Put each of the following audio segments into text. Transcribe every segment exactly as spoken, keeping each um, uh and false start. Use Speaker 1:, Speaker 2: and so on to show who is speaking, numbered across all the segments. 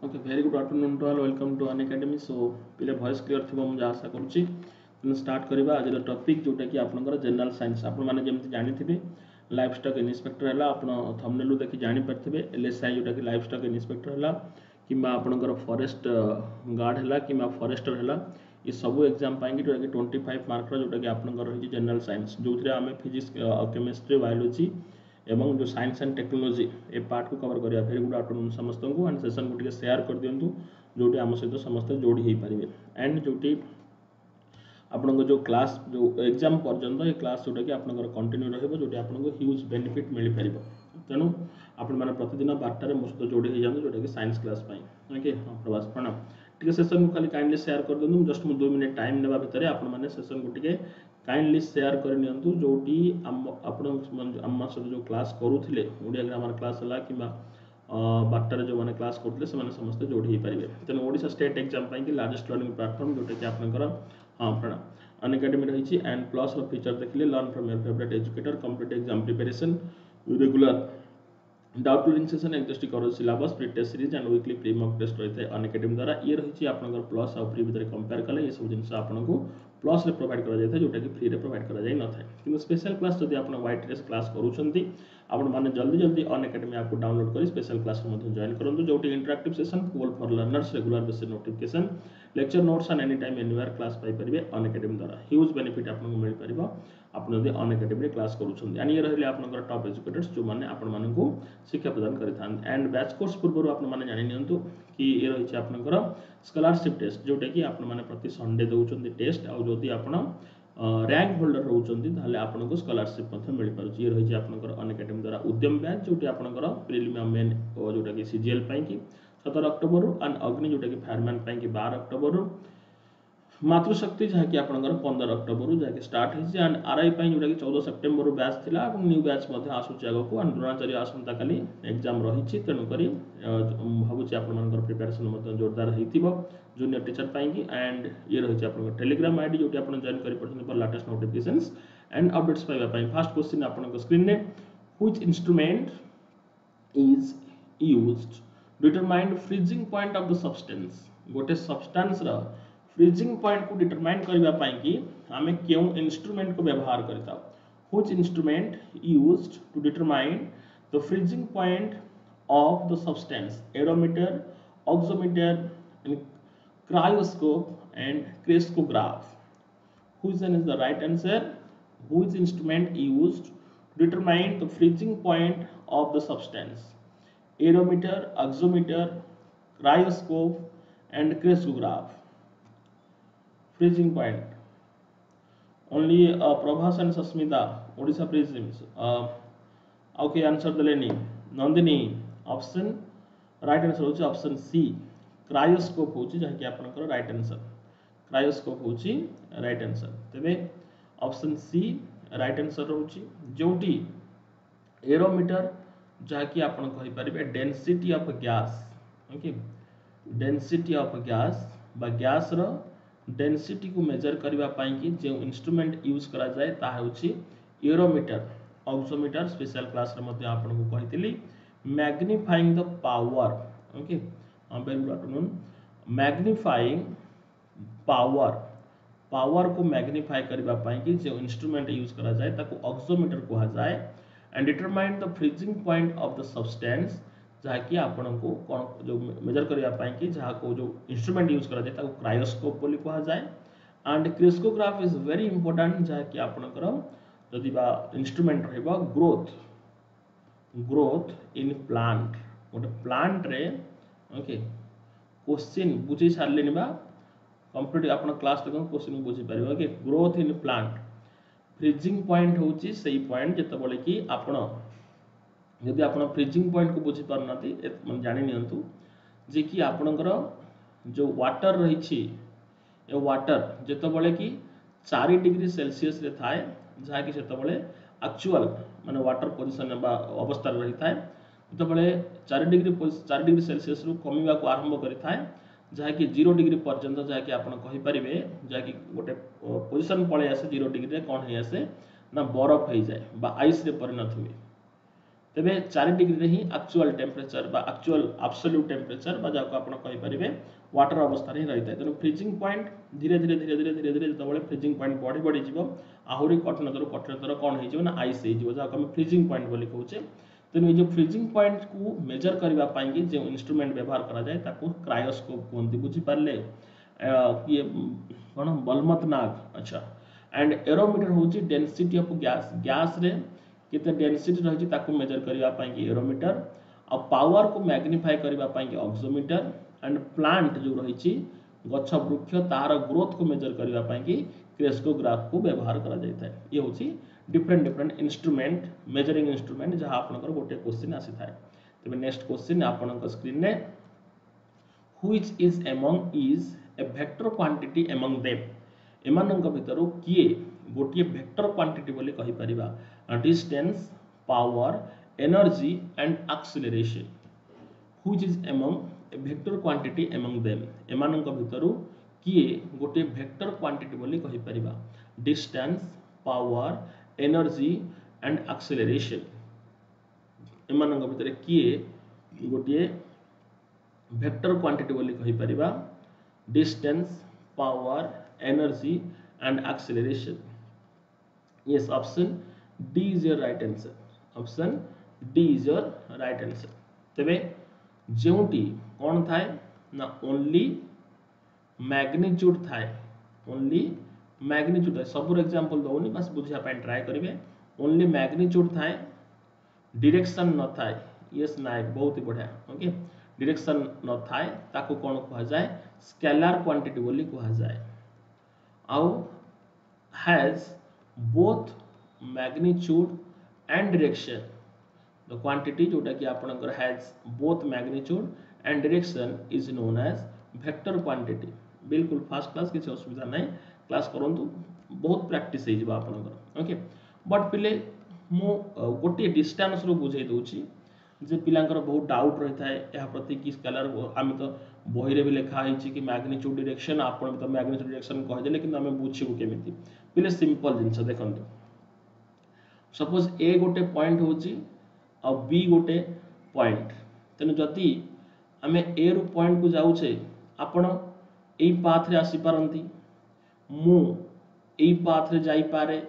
Speaker 1: Okay very good afternoon to all welcome to Unacademy so पिले voice clear थी मुझे आशा करुच्ची तेना start करवा आज टॉपिक जोटा कि आपनकर जनरल साइंस आपण मैंने जमी जानी लाइफ स्टॉक इन्स्पेक्टर है आप थंबनेल देखि जानी पारे एलएसआई जोटा कि लाइफ स्टॉक इन्स्पेक्टर है कि आपनकर फॉरेस्ट गार्ड है कि फॉरेस्टर है ये सब एग्जाम पाएंगे जोटा कि ट्वेंटी फाइव मार्क जोटा कि आपनकर रही जनरल साइंस जो आम फिजिक्स केमिस्ट्री बायोलॉजी एवं जो साइंस एंड टेक्नोलॉजी ए पार्ट को कवर करिया वेरी गुड आफ्टरनून समस्त को एंड सेशन को शेयर कर दिंतु जोटी आम सहित समस्त जोड़ी हो पारे एंड जोटी आपन जो क्लास जो एग्जाम पर्यंत ये क्लास जोटा कि आपन कंटिन्यू रहिबो जोटी आपन ह्यूज बेनिफिट मिल पारिबो तेणु आपण मैंने प्रतिदिन बारटार मो सहित जोड़ी हो जाते जोटा कि साइंस क्लास ओके हाँ प्रवास प्रणाम टी सेशन को खाली काइंडली शेयर कर दिंतु जस्ट मुझे दुई मिनिट टाइम नेबा भितर आपण मैंने सेशन को टी काइंडली शेयर करनी जोटी आम सहित जो क्लास करूले ओडिया ग्रामर क्लास है कि बारटार जो मैंने क्लास करते समस्त जोड़ी हो पारे तेणु ओडिशा स्टेट एग्जाम कि लार्जेस्ट लर्निंग प्लेटफॉर्म जोटा कि आपंकर हाँ प्रणाम अन एकेडमी रही एंड प्लस फीचर देखिए learn from your favourite educator complete exam preparation regular doubt clearing session exhaustive कर syllabus pre test series and weekly pre mock test रही है अन एकेडमी द्वारा ये रही आपंकर प्लस आउ फ्री भितर कंपेयर कले ये सब जिन आपको प्लस रे प्रोवाइड करा जाए जोटा कि फ्री रे प्रोवाइड करा जाए न था कि स्पेशल क्लास जब आप व्हाइट ड्रेस क्लास करूँ आपण मैंने जल्दी जल्दी अन एकेडमी आपको डाउनलोड कर स्पेशल क्लास जॉइन करूँ जो interactive session call for learners regular basis notification lecture notes and any time anywhere class पाइपर अन एकेडमी द्वारा ह्यूज बेनिफिट आपको मिल पार आप अन एकेडमी क्लास करूँ एंड ये रही आपंकर टॉप एजुकेटर्स जो मैंने आपको शिक्षा प्रदान करते एंड बैच कोर्स पूर्व आपने जानी नियंतु कि ये रही आपंकर स्कॉलरशिप टेस्ट जोटा कि आपने प्रति संडे दौरान टेस्ट आदि आप रैंक होल्डर रोचे आपको स्कॉलरशिप मिल पार ये रही आपंकर अन एकेडमी द्वारा उद्यम बैच जोटी आपंकर प्रिलिम मेन जोटा कि सीजीएल की सतर अक्टोबर एंड अग्नि जोटा कि फायरमैन की बारह अक्टोबर मातृशक्ति जहाँकि आपंकर पंद्रह अक्टोबर जहाँकि स्टार्ट होती एंड आरआई जोटा कि चौदह सेप्टेम्बर बैच थी न्यू बैच आसूँ आगक एंड द्रोणाचार्य आसंता काली एग्जाम रही तेणुक भावुँ आप प्रिपेरेसन जोरदार हो जूनियर टीचर पाई एंड ये रही आप टेलीग्राम आईडी जो आप जॉइन कर लेटेस्ट नोटिफिकेशंस एंड अपडेट्स पाइबा फर्स्ट क्वेश्चन आप स्क्रीन में which instrument is used determine freezing point of the substance गोटे सब्सटेंस रा फ्रीजिंग पॉइंट को डिटरमाइन करने कि आम क्यों इंस्ट्रूमेंट को व्यवहार करता which instrument used to determine the freezing point of the substance aerometer oxometer cryoscope and crescograph which one is the right answer which instrument used to determine the freezing point of the substance aerometer oximeter cryoscope and crescograph freezing point only uh, Prabhas and Sasmita Odisha prisms uh, okay answer देलेनी Nandini option right answer होची option C cryoscope होची जहाँकि आपनकर right answer cryoscope होची right answer तेबे option C right answer रहउची जोटी aerometer जहाँकि आपन कहि परिबे density of gas okay density of gas बा गैस रो डेंसिटी को मेजर करबा पाई कि जे इंस्ट्रूमेंट यूज करा जाय ता होची एरोमीटर ऑक्सोमीटर स्पेशल क्लास रे मध्ये आपन को कहितली magnifying the power okay very good afternoon magnifying power power को मैग्नीफाई करबा पाई कि जो इंस्ट्रूमेंट यूज करा जाए ताको ऑक्सोमीटर कहा जाए and determine the freezing point of the substance जहाँ कि आपन को कौन जो मेजर करबा पाई कि जहाँ को जो इंस्ट्रूमेंट यूज करा जाए ताको क्रायोस्कोप बोली कहा जाए and crescograph is very important जहाँ कि आपनकर जदि बा इंस्ट्रूमेंट रहबा ग्रोथ ग्रोथ इन प्लांट गोटे प्लांट रे ओके क्वेश्चन बुझी सारे बा कंप्लीट आप क्लास तक क्वेश्चन बुझी पारे okay growth in plant freezing point होची सही पॉइंट जेतबले कि आपण यदि आपण फ्रीजिंग पॉइंट को बुझी पार नाती मन जानि नियंतु जे कि आपणकर जो वाटर रही छी ए वाटर जेतबले कि चार डिग्री सेल्सियस रे थाए जहा कि सेतबले एक्चुअल माने वाटर पोजीशन बा अवस्था रही थाए जेतबले चार डिग्री चार डिग्री सेल्सियस रु कमिबा को आरंभ करि थाए जहा कि जीरो डिग्री पर्यंत जहा कि आपण कहि परिबे जहा कि गोटे पोजीशन पळे आसे जीरो डिग्री रे कोन हे आसे ना बरफ हे जाय बा आइस रे परिणत हुए तेबे चार डिग्री रे ही एक्चुअल टेम्परेचर बा एक्चुअल एब्सोल्यूट टेम्परेचर बा जाको आपण कहि परिबे वाटर अवस्था रे रहिता तेनु फ्रीजिंग पॉइंट धीरे धीरे धीरे धीरे धीरे धीरे जतबळे फ्रीजिंग पॉइंट बढ़ी बढ़ी जीवो आहुरी कठिनतर कठिनतर कोन हे जीवो ना आइस हे जीवो जाको हम फ्रीजिंग पॉइंट बोली कहउचे तेनु जो फ्रीजिंग पॉइंट को मेजर करबा पई कि जे इंस्ट्रूमेंट व्यवहार करा जाय ताको क्रायोस्कोप कोनती बुझी पारले कि कोन बलमत नाग अच्छा एंड एरोमीटर होची डेंसिटी ऑफ गैस गैस रे कितने डेंसिटी रही ताकू मेजर करबा पई कि एरोमीटर आ पावर को मैग्निफाई करबा पई कि ऑक्सीमीटर एंड प्लांट जो रही गछ वृक्ष तार ग्रोथ को मेजर करबा पई कि क्रेस्कोग्राफ को व्यवहार करा जाय थाए ये होची different different instrument measuring instrument जहां आपनकर गोटे क्वेश्चन आसी थाए तबे नेक्स्ट क्वेश्चन आपनकर स्क्रीन ने which is among is a vector quantity among them एमानक भितर किए गोटे वेक्टर क्वांटिटी बोली कहि परिबा distance power energy and acceleration which is among a vector quantity among them एमानक भितर किए गोटे वेक्टर क्वांटिटी बोली कहि परिबा distance power energy and acceleration एमानक भितर किए गोटे वेक्टर क्वांटिटी बोली कहि परिबा distance power energy and acceleration yes option D is your right answer option D is your right answer तबे जेउटी कोन थाए ना ओनली मैग्नीट्यूड थाए ओनली मैग्नीट्यूड थाए सब एग्जांपल दउनी बस बुझिया पय ट्राई करिवे ओनली मैग्नीट्यूड थाए डायरेक्शन न थाए यस नाइ बहुत ही बढ़िया ओके डायरेक्शन न थाए ताको कोन कहा जाय स्केलर क्वांटिटी बोली कहा जाय आउ has both magnitude and direction the quantity जोटा कि आपनकर has both magnitude and direction is known as vector quantity बिल्कुल फास्ट क्लास किसी असुविधा नहीं क्लास करंतु बहुत प्रैक्टिस हे जिबा आपनकर ओके बट पिले मु गोटे डिस्टेंस रो बुझाई दोची जे पिलांकर बहुत डाउट रही थाए या प्रति कि स्केलर आम तो बही रे भी लिखा है कि मैग्नीट्यूड डायरेक्शन आपन तो मैग्नीट्यूड डायरेक्शन कह देले कि हमें बुझिबु केमिति पिले सिंपल जिंस देखंतु सपोज ए गोटे पॉइंट होची और बी गोटे पॉइंट तेनु जति हमें ए रु पॉइंट को जाउछे आपण एई पाथ रे आसी पारंती मु एई पाथ रे जाई पारे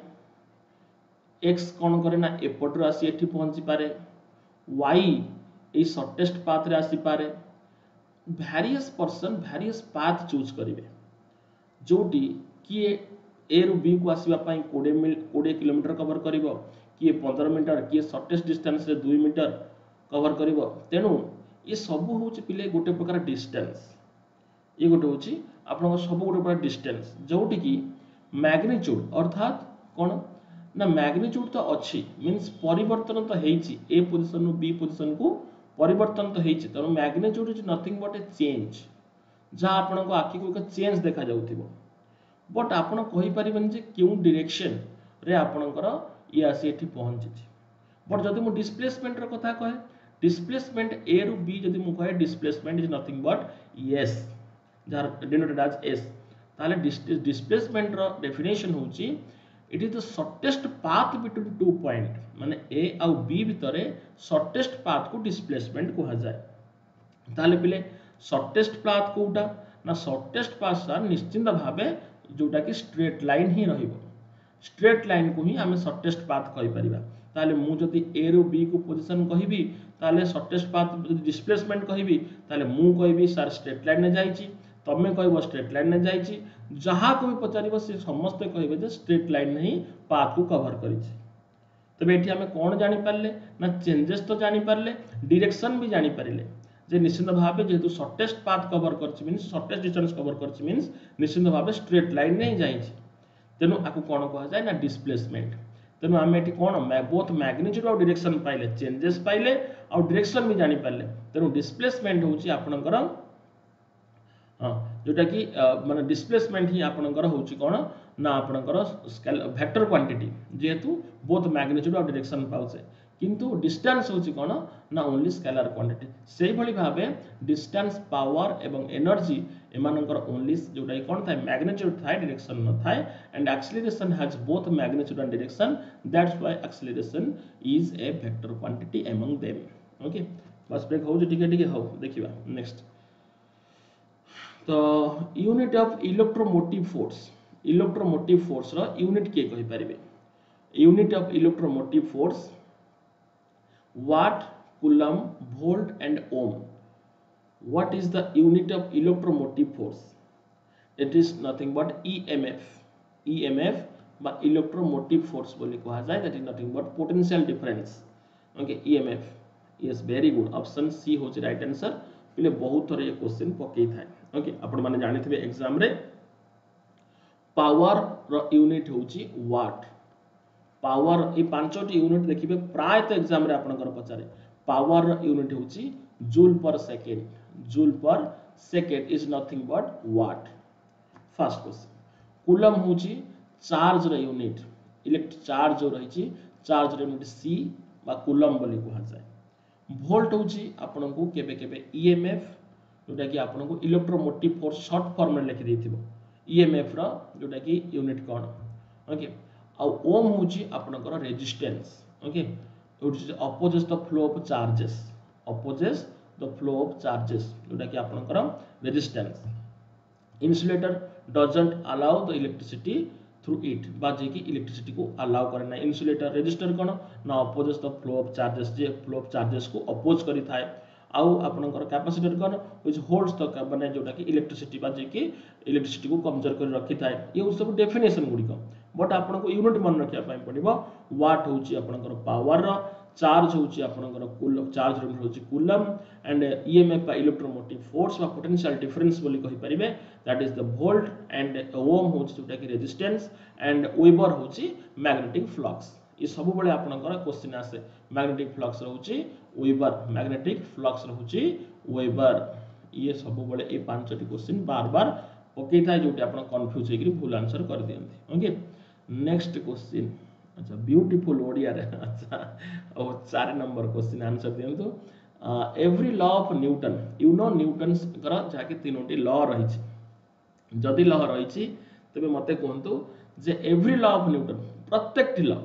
Speaker 1: एक्स कोन करे ना एपट रो आसी एठी पहुंची पारे y ए शॉर्टेस्ट पाथ रे आसी पारे various person various path choose करिवे जोटी किए ए रु बी को आसीबा पई बीस किलोमीटर कवर करिवो किए पंद्रह मीटर किए शॉर्टेस्ट डिस्टेंस रे दो मीटर कवर करिवो तेनु ये सब होची पिले गोटे प्रकार डिस्टेंस ये गोटे होची आपन सब गोटे प्रकार डिस्टेंस जोटी की मैग्नीट्यूड अर्थात कोन ना मैग्नीट्यूड तो अच्छी मीन्स परिवर्तन तो हेची ए पोजीशन नु बी पोजीशन को परिवर्तन तो हेची त magnitude is nothing but a change जहां आपन को आखि को एक चेंज देखा जाउथिबो बट आपन कहि परिबन जे क्यों डायरेक्शन रे आपनकर ये आसी एठी पहुंची बट जदि मु डिस्प्लेसमेंट रो कथा कहे डिस्प्लेसमेंट ए रु बी जदि मु कहे displacement is nothing but S जहां डिनोटेड एज एस ताले डिस्प्लेसमेंट रो डेफिनेशन होची it is the shortest path between two point माने ए आउ बी भितरे शॉर्टेस्ट पाथ को डिस्प्लेसमेंट कहा जाय ताले पिले शॉर्टेस्ट पाथ कोटा ना शॉर्टेस्ट पाथ सर निश्चित भाबे जोटा कि स्ट्रेट लाइन ही रहिबो स्ट्रेट लाइन को ही हमें शॉर्टेस्ट पाथ कहि परिबा ताले मु जदि ए रो बी को पोजीशन कहिबी ताले शॉर्टेस्ट पाथ डिस्प्लेसमेंट कहिबी ताले मु कहिबी सर स्ट्रेट लाइन ने जाईची तमे कहबो स्ट्रेट लाइन ने जाईची जहां को भी पचारिबो से समस्त कहबे जे स्ट्रेट लाइन नहीं पाथ को कवर करिछि तबे एठी हमें कोन जानि पारले ना चेंजेस तो जानि पारले डायरेक्शन भी जानि पारिले जे निश्चित भाबे जेतु शॉर्टेस्ट पाथ कवर करछि मींस शॉर्टेस्ट डिस्टेंस कवर करछि मींस निश्चित भाबे स्ट्रेट लाइन नहीं जाईछि तेनु आकु कोन कहा जाय ना डिस्प्लेसमेंट तेनु हम एठी कोन बोथ मैग्नीट्यूड और डायरेक्शन पाइले चेंजेस पाइले और डायरेक्शन भी जानि पारले तेनु डिस्प्लेसमेंट होछि आपनकर हां जोटा कि माने डिस्प्लेसमेंट ही आपनकर होछि कोन ना आपनकर स्केल वेक्टर क्वांटिटी जेतु बोथ मैग्नीट्यूड और डायरेक्शन पाउछे किंतु डिस्टेंस होछि कोन ना ओनली स्केलर क्वांटिटी सेही भली भाबे डिस्टेंस पावर एवं एनर्जी एमानकर ओनली जोटा कि कौन थाए मैग्नीट्यूड थाए डायरेक्शन न थाए and acceleration has both magnitude and direction that's why acceleration is a vector quantity among them okay बस ब्रेक हो टिके टिके हो देखिबा नेक्स्ट तो unit of electromotive force electromotive force रो यूनिट के कहि परिबे unit of electromotive force watt coulomb volt and ohm what is the unit of electromotive force it is nothing but emf emf বা electromotive force बोली कहा जाए that is nothing but potential difference okay emf yes very good option c हो छि right answer पहले बहुत थोड़े ये क्वेश्चन पकई थाए ओके आपण माने जानि थिबे एग्जाम रे पावर रो यूनिट होछि वाट पावर ए पांचटी यूनिट देखिबे प्राय तो एग्जाम रे आपनकर पचारे पावर रो यूनिट होछि joule per second joule per second is nothing but watt first question coulomb होची चार्ज रे यूनिट इलेक्ट्रिक चार्ज जो रही चार्ज रे यूनिट सी बा कूलम बोली कहा जाए वोल्ट होची आपन को केबे केबे ईएमएफ जोटा कि आपन को इलेक्ट्रोमोटिव फोर्स शॉर्ट फॉर्म में लिखि देथिबो ईएमएफ रो जोटा कि यूनिट कोन ओके आ ओम होची आपन को resistance okay it is opposite the flow of charges opposes the flow of charges जोटा कि आपनकर resistance insulator doesn't allow the electricity through it बा जे कि इलेक्ट्रिसिटी को अलाउ करे ना इंसुलेटर रेजिस्टर कोन ना opposes the flow of charges जे फ्लो ऑफ चार्जेस को अपोज करि थाए आउ आपनकर कैपेसिटर कोन व्हिच होल्ड्स द माने जोटा कि इलेक्ट्रिसिटी बा जे कि इलेक्ट्रिसिटी को कमजोर कर रखि थाए ये सब डेफिनेशन गुडी को बट आपन को यूनिट मन रखिया पई पड़िबो वाट होची आपनकर पावर रो चार्ज होची आपनकर कूलम चार्ज रो होची कूलम एंड ईएमएफ बा इलेक्ट्रोमोटिव फोर्स बा पोटेंशियल डिफरेंस बोली कहि परिबे that is the volt and ohm होची जोटा कि रेजिस्टेंस एंड वेबर होची मैग्नेटिक फ्लक्स ये सब बळे आपनकर क्वेश्चन आसे मैग्नेटिक फ्लक्स रहउची वेबर मैग्नेटिक फ्लक्स रहउची वेबर ये सब बळे ए पांचटी क्वेश्चन बार बार ओके था जोटी आपन कंफ्यूज हेकरी भूल आंसर कर दियंती ओके नेक्स्ट क्वेश्चन अच्छा ब्यूटीफुल ओडिया रे अच्छा और चार नंबर क्वेश्चन आंसर दियंतु every law of Newton you know Newton's कर जाके तीनोटी लॉ रही छी जदी लॉ रही छी तबे मते कहंतु जे एवरी लॉ ऑफ न्यूटन प्रत्येक लॉ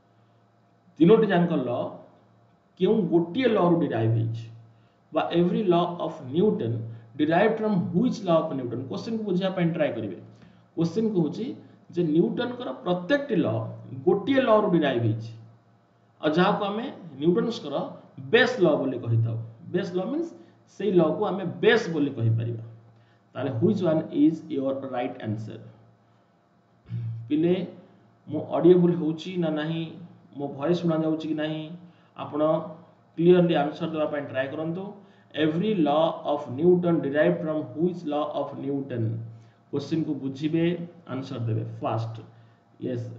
Speaker 1: तीनोटी जानक लॉ केउ गोटिए लॉ रो डिराइव हिच बा every law of Newton derived from which law of Newton question को बुझिया पे ट्राई करिवे क्वेश्चन को होची जे न्यूटन कर प्रत्येक लॉ गोटिए लॉ रो डिराइव हिच आ जहा को हमें न्यूटन्स कर बेस लॉ बोली कहि थाउ बेस लॉ मींस सेही लॉ को हमें बेस बोली कहि परिबा ताले which one is your right answer पिले मो ऑडिएबल होची ना नहीं मो वॉइस सुना जाउची कि नहीं आपण क्लियरली आंसर देबा पे ट्राई करंतु every law of Newton derived from which law of Newton question को बुझिबे आंसर देबे fast yes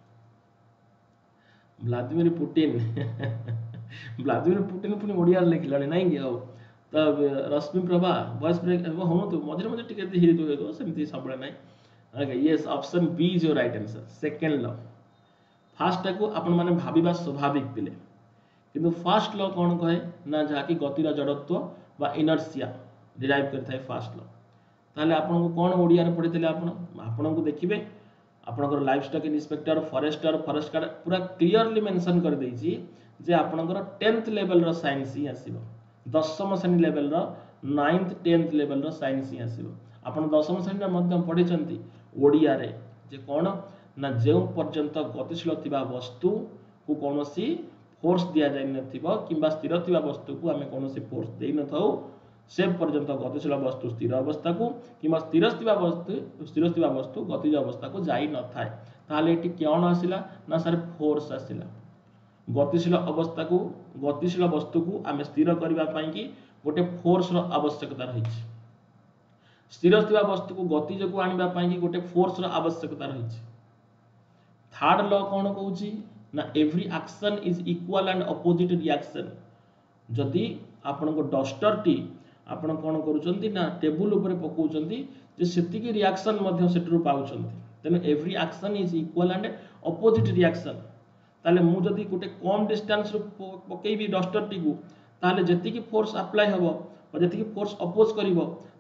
Speaker 1: Vladimir Putin Vladimir Putin पुनी ओडिया लिखलानी नहीं कि हो तब रश्मि प्रभा वॉइस ब्रेक हो तो मझे मझे टिके हिरि दो दो सेमती सबले नहीं okay yes option B is your right answer second law first को आपण माने भाबिबा स्वाभाविक पिले किंतु फास्ट लॉ कोन कहे ना जाकी गतिर जड़त्व बा इनर्शिया डिराइव करथाय फास्ट लॉ ताले आपण को कोन ओडिया रे पढितले आपण आपण को देखिबे आपनकर life stock inspector forester forest guard पूरा क्लियरली मेंशन कर देछि जे आपनकर टेंथ लेवल रो साइंस ही आसीबो दशम श्रेणी लेवल रो नाइन्थ टेंथ लेवल रो साइंस ही आसीबो आपण दशम श्रेणी रे मध्यम पढिचंती ओडिया रे जे कोन ना जेउ पर्यंत गतिशील थिबा वस्तु को कोनोसी फोर्स दिया जाय नथिबो किबा स्थिर थिबा वस्तु को हमें कोनोसी फोर्स देइ न थाउ से पर्यंत गतिशील वस्तु स्थिर अवस्था को किबा स्थिर स्थिबा वस्तु स्थिर स्थिबा वस्तु गतिज अवस्था को जाई न थाए ताले एटी कोन आसिला ना सर फोर्स आसिला गतिशील अवस्था को गतिशील वस्तु को हमें स्थिर करबा पई कि गोटे फोर्स रो आवश्यकता रही छै स्थिर स्थिबा वस्तु को गतिज को आनिबा पई कि गोटे फोर्स रो आवश्यकता रही छै थर्ड लॉ कोन कहूची ना every action is equal and opposite reaction जदि आपण को डस्टर टी आपण कोन करूचंती ना टेबल ऊपर पकाउचंती जे सेति की रिएक्शन मध्ये सेटरू पाउचंती तेन every action is equal and opposite reaction ताले मु जदि गोटे कम डिस्टेंस रो पकेबी डस्टर टी को ताले जेति की फोर्स अप्लाई हबो और जेति की फोर्स अपोज करिवो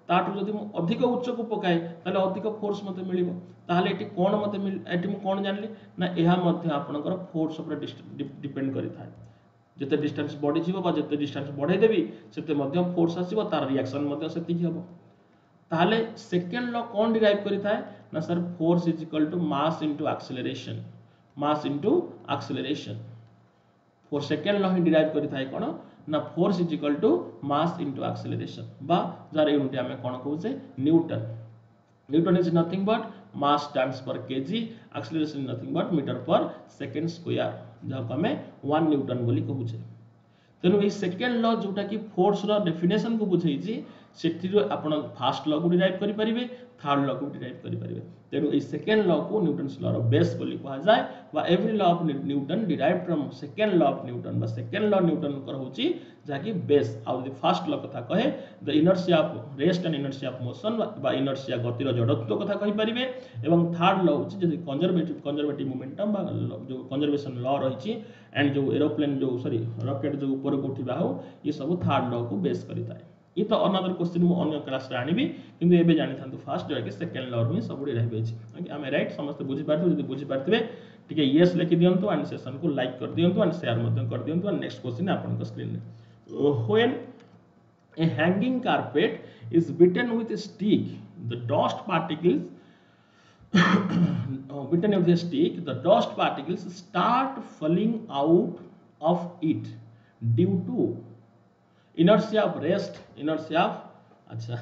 Speaker 1: ताठू जदि मु अधिक उच्च को पकाए ताले अधिक फोर्स मते मिलिबो ताले एटी कोन मते एटी मु कोन जानली ना एहा मध्ये आपनकर फोर्स ऊपर डिपेंड करि थाए जते डिस्टेंस बढ़ी जीवो बा जते डिस्टेंस बढ़ाई देबी सेते मध्ये फोर्स आसीबो तार रिएक्शन मध्ये सेति हेबो ताले सेकंड लॉ कोन डिराइव करि थाए ना sir force is equal to mass into acceleration mass into acceleration for second law ही डिराइव करि थाए कोन ना force is equal to mass into acceleration बा जार यूनिट हमें कोन कहूचे Newton Newton is nothing but mass times per kg acceleration is nothing but metre per second square जहाँ हमें वन न्यूटन बोली कहूचे तेणु ये सेकेंड लॉ जोटा कि फोर्स रो डेफिनेशन को बुझाई से आपण फास्ट लॉ को डिराइव करि परिबे थर्ड लॉ को डिराइव करि परिबे तेणु ये सेकेंड लॉ को न्यूटन्स लॉ रो बेस बोली कहा जाए बा every law of Newton derived from second law of Newton बा सेकेंड लॉ न्यूटन कर होची जाकी बेस आउ द फर्स्ट लॉ कथा कहे the inertia of rest and inertia of motion बा इनर्शिया गतिर जड़त्व कथा कहि परिबे एवं थर्ड लॉ होची जदि कंजर्वेटिव कंजर्वेटिव मोमेंटम बा जो कंजर्वेशन लॉ रहिची एंड जो एरोप्लेन जो सॉरी रॉकेट जो ऊपर को उठिबा हो ये सब थर्ड लॉ को बेस करिताय ये तो अनदर क्वेश्चन मु अन्य क्लास रे आनिबी किंतु एबे जानि थांतु फास्ट जो कि सेकंड लॉ रो सब डिराइव होची ओके हम राइट समस्त बुझि पारथु जदि बुझि पारथिबे ठीक है यस लिखि दियंतु एंड सेशन को लाइक कर दियंतु एंड शेयर मध्य कर दियंतु एंड नेक्स्ट क्वेश्चन आपन को स्क्रीन रे when a hanging carpet is beaten with a stick the dust particles beaten with a stick the dust particles start falling out of it due to inertia of rest inertia of अच्छा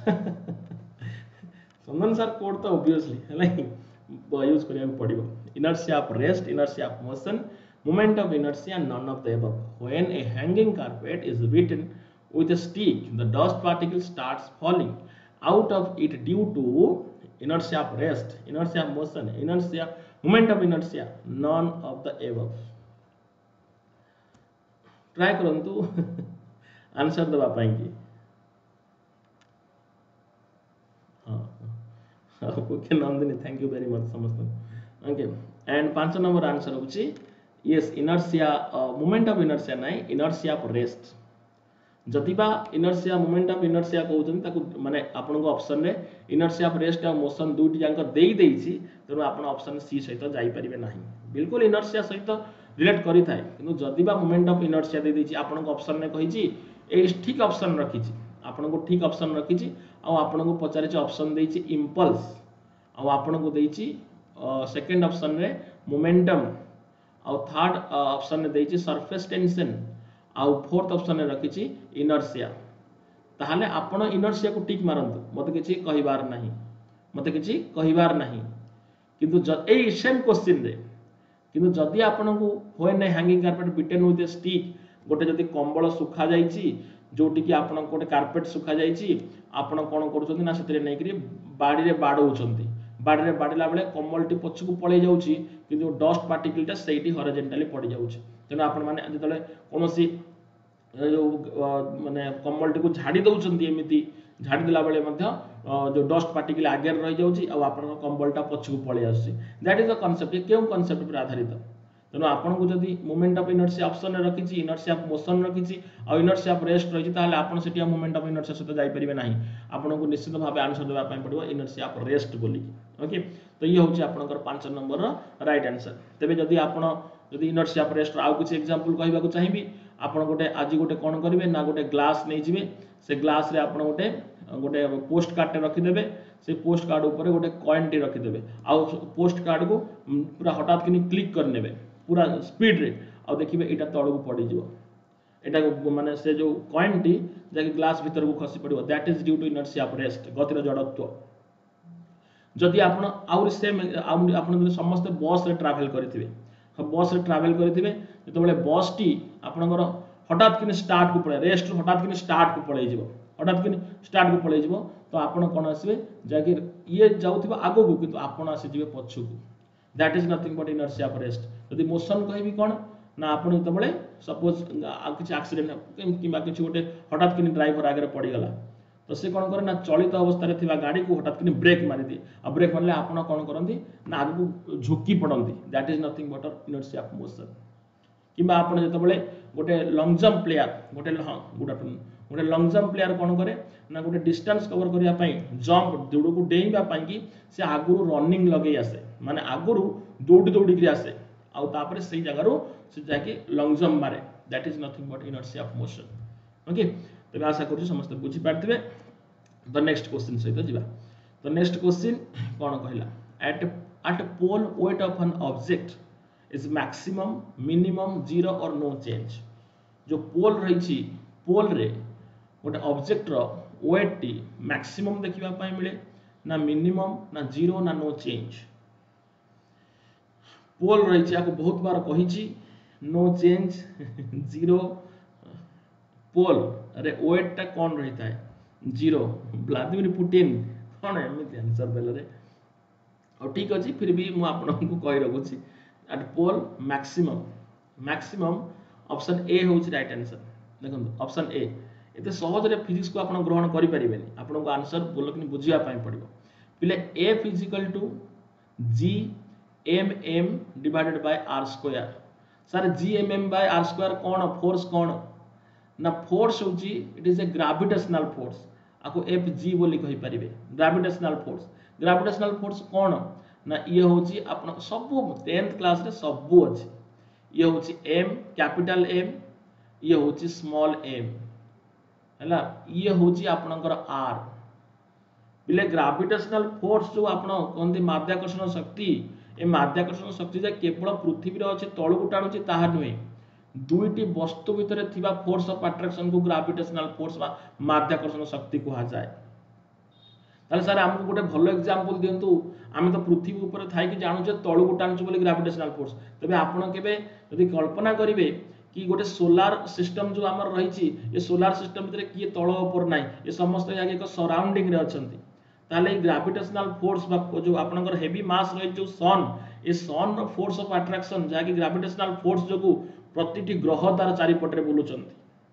Speaker 1: संदन sir code तो obviously है ना use करिया पड़िबो inertia of rest inertia of motion moment of inertia none of the above when a hanging carpet is beaten with a stick the dust particle starts falling out of it due to inertia of rest inertia of motion inertia moment of inertia none of the above try करंतु answer दबा पाएंगे हाँ okay Nandini thank you very much समस्त okay and पांच number answer होची yes inertia moment of inertia नाही inertia of rest जदिबा inertia moment of inertia कहउछन ताकू माने आपन को ऑप्शन रे इनर्शिया ऑफ रेस्ट और मोशन दुटी जांक देई देइछि तेनु आपन ऑप्शन सी सहित जाई परिबे नाही बिल्कुल इनर्शिया सहित रिलेट करि थाए किंतु जदिबा मोमेंट ऑफ इनर्शिया दे देइछि आपन को ऑप्शन रे कहिछि ए ठीक ऑप्शन रखिछि आपन को ठीक ऑप्शन रखिछि आ आपन को पचारिछि ऑप्शन देइछि इंपल्स आ आपन को देइछि सेकंड ऑप्शन रे मोमेंटम आ थर्ड ऑप्शन रे देइछि सरफेस टेंशन आउ फोर्थ ऑप्शन रे रखिछि इनर्शिया ताहाले आपण इनर्शिया को टिक मारंतु मते किछि कहिबार नाही मते किछि कहिबार नाही किंतु ए सेम क्वेश्चन रे किंतु जदि आपण को when a hanging carpet beaten with a stick गोटे जदि कंबल सुखा जाइछि जोटी कि आपण गोटे कारपेट सुखा जाइछि आपण कोन करूछन्ती ना सेतरे नै करी बाडी रे बाडौछन्ती बाडी रे बाडला बेले कंबलटी पछकु पळै जाउछि किंतु डस्ट पार्टिकलटा सेठी हॉरिजॉन्टली पड़ी जाउछि तेणु आपण माने जतले कोनोसी जो माने कंबलटी को झाड़ी दउछन्ती एमिति झाड़ी देला बेले मध्य जो डस्ट पार्टिकल आगे रहि जाउछि आ आपण कंबलटा पछकु पळै आछि दैट इज द कांसेप्ट केउ कांसेप्ट पर आधारित तेणु आपण को जदि मोमेंट ऑफ इनर्शिया ऑप्शन रे रखिछि इनर्शिया ऑफ मोशन रखिछि आ इनर्शिया ऑफ रेस्ट रहिछि ताले आपण सेटिया मोमेंट ऑफ इनर्शिया सहित जाई परिबे नाही आपण को निश्चित भाबे आंसर देबा पय पड़िबो इनर्शिया ऑफ रेस्ट बोली ओके तो ये होछि आपनकर पांच नंबर रो राइट आंसर तबे जदि आपण जदि इनर्शिया ऑफ रेस्ट आउ कुछ एग्जांपल कहबा को चाहिबी आपण गोटे आज गोटे कोन करिवे ना गोटे ग्लास नै जिवे से ग्लास रे आपण गोटे गोटे पोस्ट कार्ड रखि देबे से पोस्ट कार्ड ऊपर गोटे कॉइन टी रखि देबे आ पोस्ट कार्ड को पूरा हठात किनी क्लिक कर नेबे पूरा स्पीड रे आ देखिबे एटा तळ को पड़ी जिवो एटा माने से जो कॉइन टी जाके ग्लास भीतर को खसी पड़िबो that is due to inertia of rest गतिर जड़त्व जदि आपण आउर सेम आपण समस्त बस रे ट्रैवल करथिबे बस रे ट्रैवल करथिबे जतबेले बस टी आपनकर हठात किनी स्टार्ट को पळे रेस्ट हठात किनी स्टार्ट को पळे जिवो हठात किनी स्टार्ट को पळे जिवो तो आपण कोन आसीबे जाके ये जाउथिबो आगो को किंतु आपण आसी जिवे पछु को that is nothing but inertia of rest यदि मोशन कहबी कोन ना आपण जतबेले सपोज किछ एक्सीडेंट किबा किछ गोटे हठात किनी ड्राइवर आगे पड़ी गला तो से कोन करे ना चलित अवस्था रे थिबा गाड़ी को हठात किनी ब्रेक मारि दे आ ब्रेक मारले आपण कोन करंती ना आगु झुकी पडंती that is nothing but inertia of motion किबा आपण जतबेले गोटे लॉन्ग जंप प्लेयर गोटे हां गुड आफ्टरनून गोटे लंग जंप प्लेयर कौन करे ना गोटे डिस्टेंस कवर करने जंप दौड़ को डेइंगापी से आगुरी रनिंग लगे आसे माने आगुरी दौड़ी दौड़ी आसे आउे से जगार से जाकि लंग जंप मारे that is nothing but inertia of motion okay तेज आशा करूँ समस्त बुझीपारे तो नेक्स्ट क्वेश्चन सहित जी तो नेक्स्ट क्वेश्चन कौन कहला at at pole weight of an object is maximum minimum zero और नो चेंज जो पोल रही पोल रे गोटे ऑब्जेक्ट रो वेट टी मैक्सिमम देखा मिले ना मिनिमम ना जीरो ना नो चेंज पोल रही बहुत बार कही नो चेंज जीरो पोल अरे वेट टा कौन रही था जीरो व्लादिमिर पुटिन कौन एमती आंसर देले और ठीक अच्छे फिर भी मुझे आपको कही रखुच्छी at pole maximum maximum option A हूँ राइट आंसर देखो ऑप्शन ए एत सहज फिजिक्स को आप ग्रहण करें आपको आंसर बोल कि बुझापी पड़ो पे F is equal to G M M divided by R square sir G M M by R square कौन फोर्स कौन ना फोर्स हूँ it is a gravitational force आपको एफ जी बोली कही पारे ग्राविटेशनल फोर्स ग्राविटेशनल फोर्स कौन ना ये हूँ आप सब टेन्थ क्लास रे सब अच्छे ये हूँ एम कैपिटल एम ये हूँ स्मॉल एम है ये हूँ आपणकर आर पिले ग्राविटेशनल फोर्स जो आप कहते माध्याकर्षण शक्ति ए माध्याकर्षण शक्ति जे केवल पृथ्वी अच्छे तलू टाणुची ताहा नुहे दुईटी वस्तु भितर थिबा फोर्स ऑफ अट्रैक्शन को ग्राविटेशनल फोर्स बा माध्याकर्षण शक्ति कहा जाए ताले सर हमको गोटे भल एग्जांपल दिंतु आम तो पृथ्वी ऊपर थाई कि जानूचे तलू टाणुचे बोली ग्राविटेशनल फोर्स तबे आपण केबे यदि कल्पना करिवे कि गोटे सोलार सिस्टम जो आमर रही ये सोलार सिस्टम भितर किए तल ऊपर ना ये समस्त एक सराउंडिंग रे अछंती ताले ग्राविटेशनल फोर्स जो आपनकर हेवी मास रही जो सन ये सन रो फोर्स ऑफ अट्रैक्शन जहाँकि ग्राविटेशनल फोर्स जो प्रतिटी ग्रह तार चारिपटे बुलूचंती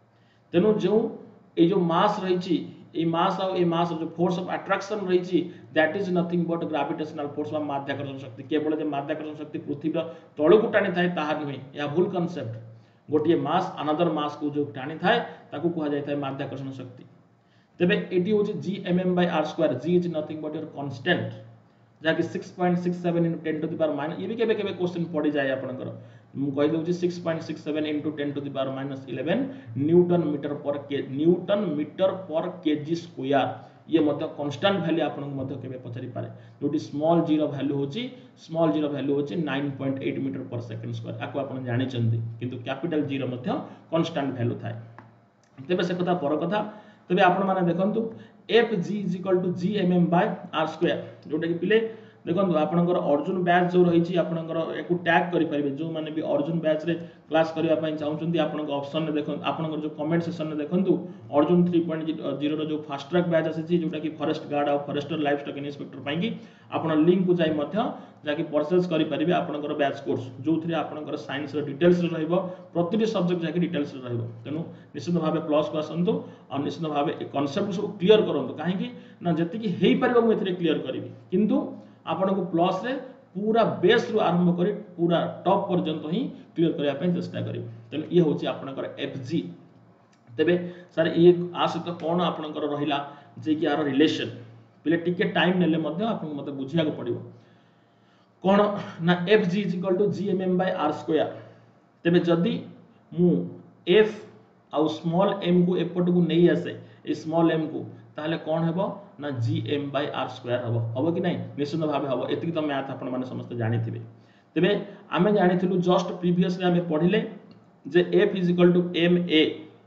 Speaker 1: तेणु जो ये जो मास रही ये मास और ये मास जो फोर्स ऑफ अट्रैक्शन रही that is nothing but gravitational force माध्याकर्षण शक्ति केवल जो माध्याकर्षण शक्ति पृथ्वी तलू को टाणी थाए ताहा नुहे यह भूल कॉन्सेप्ट गोटे मास अनदर मास को जो टाणी थाए ताकू कहा जाए माध्याकर्षण शक्ति तेबे एटी होची G M M by R square G is nothing but your constant जहाँकि six point six seven into ten to the power minus ये भी केबे केबे क्वेश्चन पड़ी जाए आपनकर मु कहि दउची six point six seven into ten to the power minus eleven newton metre per K newton metre per kg square ये मध्य कांस्टेंट वैल्यू आपन मध्य केबे पचारि पारे जोटी स्मॉल जीरो वैल्यू होची स्मॉल जीरो वैल्यू होची nine point eight metre per second square आको आपन जानि चंदी किंतु कैपिटल जीरो मध्य कांस्टेंट वैल्यू थाए तेबे से कथा पर कथा तबे आपण माने देखंतु F G is equal to G M M by R square जोटा कि पिले देखो आपनकर अर्जुन बैच जो रही आपनकर एको टैग करि परिबे जो माने भी अर्जुन बैच रे क्लास करिया पई चाहउछंती आपनक ऑप्शन रे देखो आपनकर जो कमेंट सेक्शन रे देखंतु अर्जुन थ्री पॉइंट जीरो रो जो फास्ट ट्रैक बैच आसी जोटा कि फॉरेस्ट गार्ड और फॉरेस्टर लाइफ स्टॉक इंस्पेक्टर पई कि आपन लिंक को जाई मध्य जाकि परचेज करि परिबे आपनकर बैच कोर्स जो थ्री आपनकर साइंस रो डिटेल्स रे रहइबो प्रतिटी सब्जेक्ट जाकि डिटेल्स रे रहइबो तेनु निश्चित भाबे प्लस को आसंतु और निश्चित भाबे ए कांसेप्ट सब क्लियर करंतु काहे कि ना जति कि हेई परिबो मु एथरे क्लियर करिवि किंतु आपण को प्लस रे पूरा बेस रु आरंभ करी पूरा टॉप पर्यंत ही क्लियर करिया पई चेष्टा करिवि तेनु ये होची आपनकर एफजी तेबे सर ये आ सहित कोन आपनकर रहिला जे कि आरो रिलेशन पहिले टिके टाइम नेले मध्ये आपन मते बुझिया को पड़िबो कोन ना FG is equal to GMM by R square तेबे जदी मु एफ आउ स्मॉल एम को एपट को नहीं आसे ए स्मॉल एम को ताहले कोन हेबो ना जीएम बाय आर स्क्वायर हेबो हेबो कि नहीं निश्चित भाबे हेबो एतिक तो मैथ आपण माने समस्त जानिथिबे तेबे आमे जानिथिलु जस्ट प्रीवियसली आमे पढिले जे F is equal to M A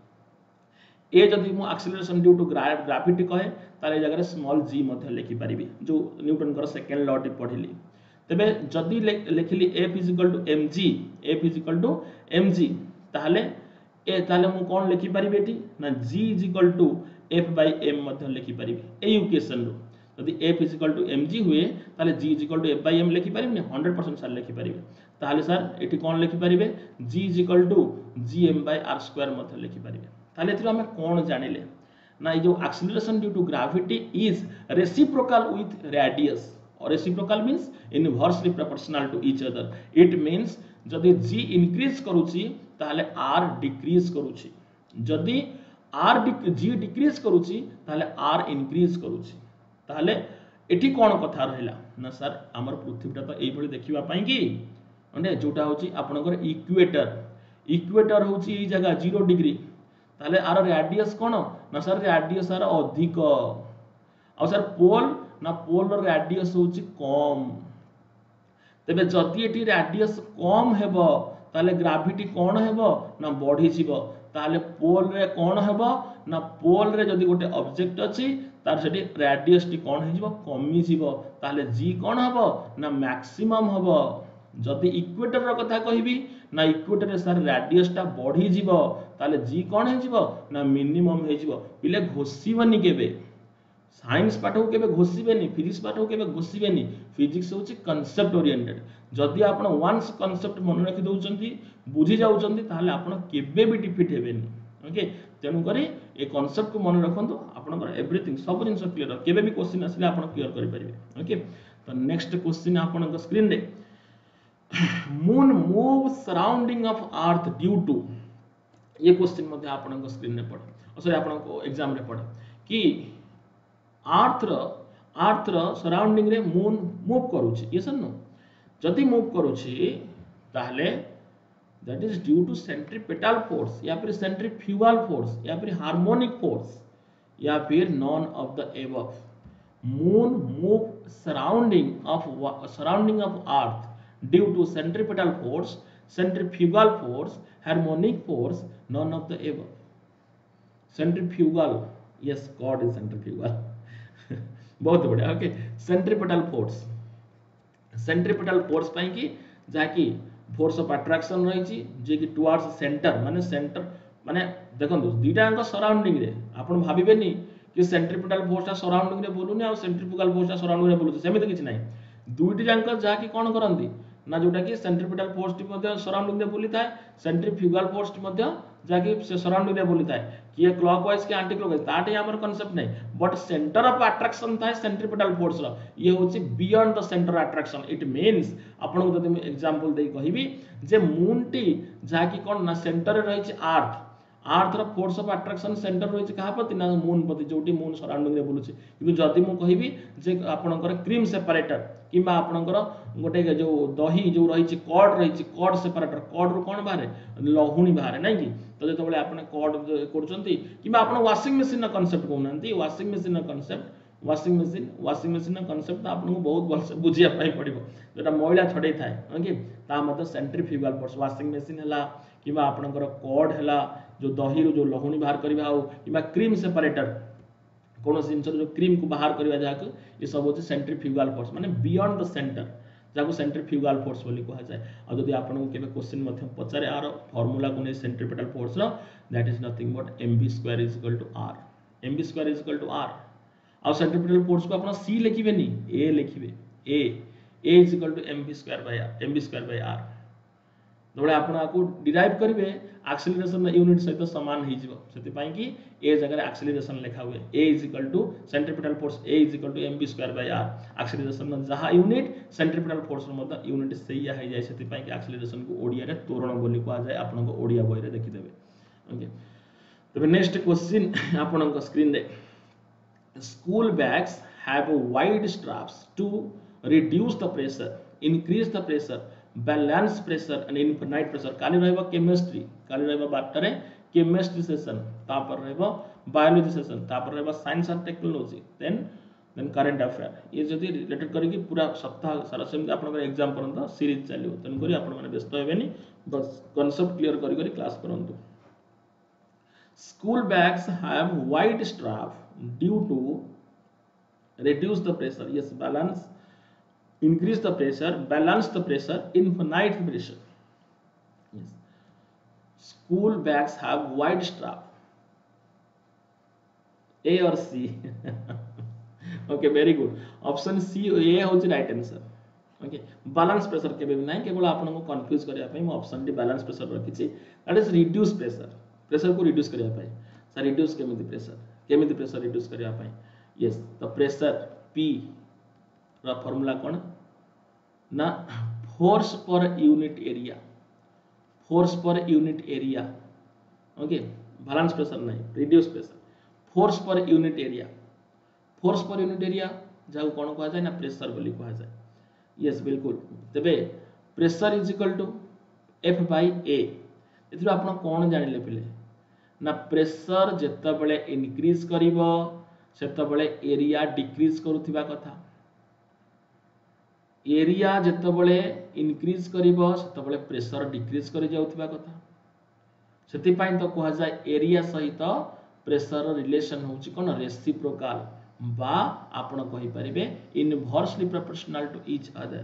Speaker 1: A जदि मु एक्सेलरेशन ड्यू टू ग्रेविटी कहे ताले जगह स्मॉल जी मध्ये लिखि परिबी जो न्यूटन कर सेकंड लॉ टी पढिली तेबे जदि लिखिली F is equal to M G F is equal to M G ताहले ए ताहले मु कोन लिखि परिबे एटी ना G is equal to F by M मध्ये लिखि परिबे ए इक्वेशन रो यदि F is equal to M G हुए ताहले G is equal to F by M लिखि परिबे हंड्रेड परसेंट सर लिखि परिबे ताहले सर एटी कोन लिखि परिबे G is equal to GM by R square मध्ये लिखि परिबे ताहले एथि हम कोन जानिले ना ये जो acceleration due to gravity is reciprocal with radius और reciprocal means inversely proportional to each other it means जदि g इंक्रीज करूची ताहले r डिक्रीज करूची जदि आर जी डिक्रीज करूची ताले आर इंक्रीज करूची ताले एठी कोन कथा रहिला ना सर हमर पृथ्वीटा तो एई भली देखिबा पई कि म्हणजे जोटा होची आपनकर इक्वेटर इक्वेटर होची ई जगह जीरो डिग्री ताले आर रेडियस कोन ना सर रेडियस आर अधिक आ सर पोल ना पोल रो रेडियस होची कम तेबे जदि एठी रेडियस कम हेबो ताले ग्रेविटी कोन हेबो ना बढ़ी जीवो ताले पोल रे कोन हेबो ना पोल रे जदि गोटे ऑब्जेक्ट अछि तार सेठी रेडियस टी कोन हे जीवो कमी जीवो ताले जी कोन हेबो ना मैक्सिमम हेबो जदि इक्वेटर रो कथा कहिबी ना इक्वेटर रे सर रेडियस टा बढ़ी जीवो ताले जी कोन हे जीवो ना मिनिमम हे जीवो पिले घोसीबनी केबे साइंस पाठ को केबे घोसीबेनी फिजिक्स पाठ को केबे घोसीबेनी फिजिक्स होची कांसेप्ट ओरिएंटेड जदि आपण वन्स कांसेप्ट मन रखि दउचंती बुझी जाउचंती ताले आपण केबे भी डिफिट हेबेनी ओके तेनु करी ए कांसेप्ट को मन रखंतु आपनकर एवरीथिंग सब जिंस क्लियर केबे भी क्वेश्चन आसिले आपण क्लियर करि परिबे ओके तो नेक्स्ट क्वेश्चन आपनकर स्क्रीन रे moon move surrounding of earth due to ये क्वेश्चन मध्ये आपनकर स्क्रीन रे पड़े सॉरी आपनको एग्जाम रे पड़े कि अर्थ रो अर्थ रो सराउंडिंग रे मून मूव करूची यस नो जदि मूव करूची ताहले that is due to centripetal force या फिर सेंट्रीफ्यूगल फोर्स या फिर हार्मोनिक फोर्स या फिर none of the above moon move surrounding of surrounding of earth due to centripetal force centrifugal force harmonic force none of the above centrifugal yes god is centrifugal बहुत बढ़िया okay centripetal force centripetal force पाई कि जाकी force of attraction रही छी जे कि towards centre माने centre माने देखंतु दुईटा अंक सराउंडिंग रे आपण भाबिबेनी कि सेंट्रीपिटल फोर्स ता सराउंडिंग रे बोलुनी आ सेंट्रीफ्यूगल फोर्स ता सराउंडिंग रे बोलुछ सेमिति किछ नै दुईटी अंक जाकी कोन करंती ना जोटा कि सेंट्रीपिटल फोर्स टी मध्ये सराउंडिंग रे बोली थाए सेंट्रीफ्यूगल फोर्स टी मध्ये जाकी से सराउंडिंग रे बोली थाए कि क्लॉकवाइज कि एंटी क्लॉकवाइज ताटे हमर कांसेप्ट नै बट सेंटर ऑफ अट्रैक्शन थाए सेंट्रीपिटल फोर्स रो ये होची beyond the centre attraction it means आपन को जदि एग्जांपल देई कहिबी जे मून टी जाकी कोन ना सेंटर रे रही छी अर्थ अर्थ रो फोर्स ऑफ अट्रैक्शन सेंटर रही छी कहा प्रति ना मून प्रति जोटी मून सराउंडिंग रे बोलुची किंतु जदि मु कहिबी जे आपनकर क्रीम सेपरेटर किबा आपनकर गोटे जो दही जो रही छी कॉर्ड रही छी कॉर्ड सेपरेटर कॉर्ड रो कोन बारे लहुणी बारे नै कि तो जते बळे आपन कॉर्ड करचंती किबा आपन वाशिंग मशीन कांसेप्ट कोनंती washing machine concept washing machine washing machine concept आपन को बहुत भल से बुझिया पाई पड़िबो जेटा मैला छडै थाए ओके ता मते सेंट्रीफ्यूगल फोर्स वाशिंग मशीन हला किबा आपनकर कॉर्ड हला जो दही रो जो लहुणी बाहर करबा हो किबा क्रीम सेपरेटर कोन जिंस जो क्रीम को बाहर करबा जाक ये सब होचे सेंट्रीफ्यूगल फोर्स माने बियॉन्ड द सेंटर जाको सेंट्रीफ्यूगल फोर्स बोली कहा जाए आ जदि आपन को केबे क्वेश्चन मध्ये पचारे आर फार्मूला को नै सेंट्रीपिटल फोर्स रो that is nothing but mv square is equal to r mv square is equal to r आ सेंट्रीपिटल फोर्स को आपन c लिखिबेनी a लिखिबे a a is equal to mv square by r mv square by r दोबळे आपन आको derive करिवे acceleration unit सहित समान हे जिवो सेति पई कि a जगह एक्सेलरेशन लिखा हुए a is equal to centripetal force a is equal to mv square by r acceleration जहा यूनिट सेंट्रीपिटल फोर्स मत यूनिट सेया हे जाय सेति पई कि एक्सेलरेशन को ओडिया रे त्वरण बोली कहा जाय आपन को ओडिया बही रे देखि देबे ओके तबे नेक्स्ट क्वेश्चन आपन को स्क्रीन रे school bags have wide straps to reduce the pressure increase the pressure balance pressure and infinite pressure काली रहबो केमिस्ट्री काली रहबो बाटरे केमिस्ट्री सेशन तापर रहबो बायोलॉजी सेशन तापर रहबो science and technology then then current affair ये जदी रिलेटेड करी कि पूरा सप्ताह सारा सेम आपन एग्जाम परंत सीरीज चलियो तन करी आपन माने व्यस्त हेबेनी बस कांसेप्ट क्लियर करी करी क्लास करंतु school bags have wide strap due to reduce the pressure yes balance increase the pressure balance the pressure infinite pressure yes school bags have wide strap a or c okay very good option c a होची right answer okay balance pressure केबे भी नाही केवल आपन को confuse करिया पई म ऑप्शन डी बैलेंस प्रेशर रखी छी that is reduce pressure pressure को रिड्यूस करिया पई सर रिड्यूस केमिति प्रेशर केमिति प्रेशर रिड्यूस करिया पई yes the pressure p रा फार्मूला कोन ना force per unit area force per unit area okay balance pressure नहीं, reduce pressure. Force per unit area, force per unit area जहाँ कौन कह जाए ना प्रेशर बोली कह जाए। यस बिल्कुल। तेबे pressure is equal to F by A. एथि आपण कौन जानिले पिले ना प्रेशर जेतेबेले इनक्रीज करिवो सेतेबेले एरिया डिक्रीज करुथिबा कथा। एरिया जेतेबेले इनक्रीज करिवो सेतेबेले प्रेशर डिक्रीज करि जाउथिबा कथा। सेति पई तो कह जाय एरिया सहित प्रेशर रिलेशन होची कोन रेसिप्रोकाल बा आपण कहि परिबे inversely proportional to each other.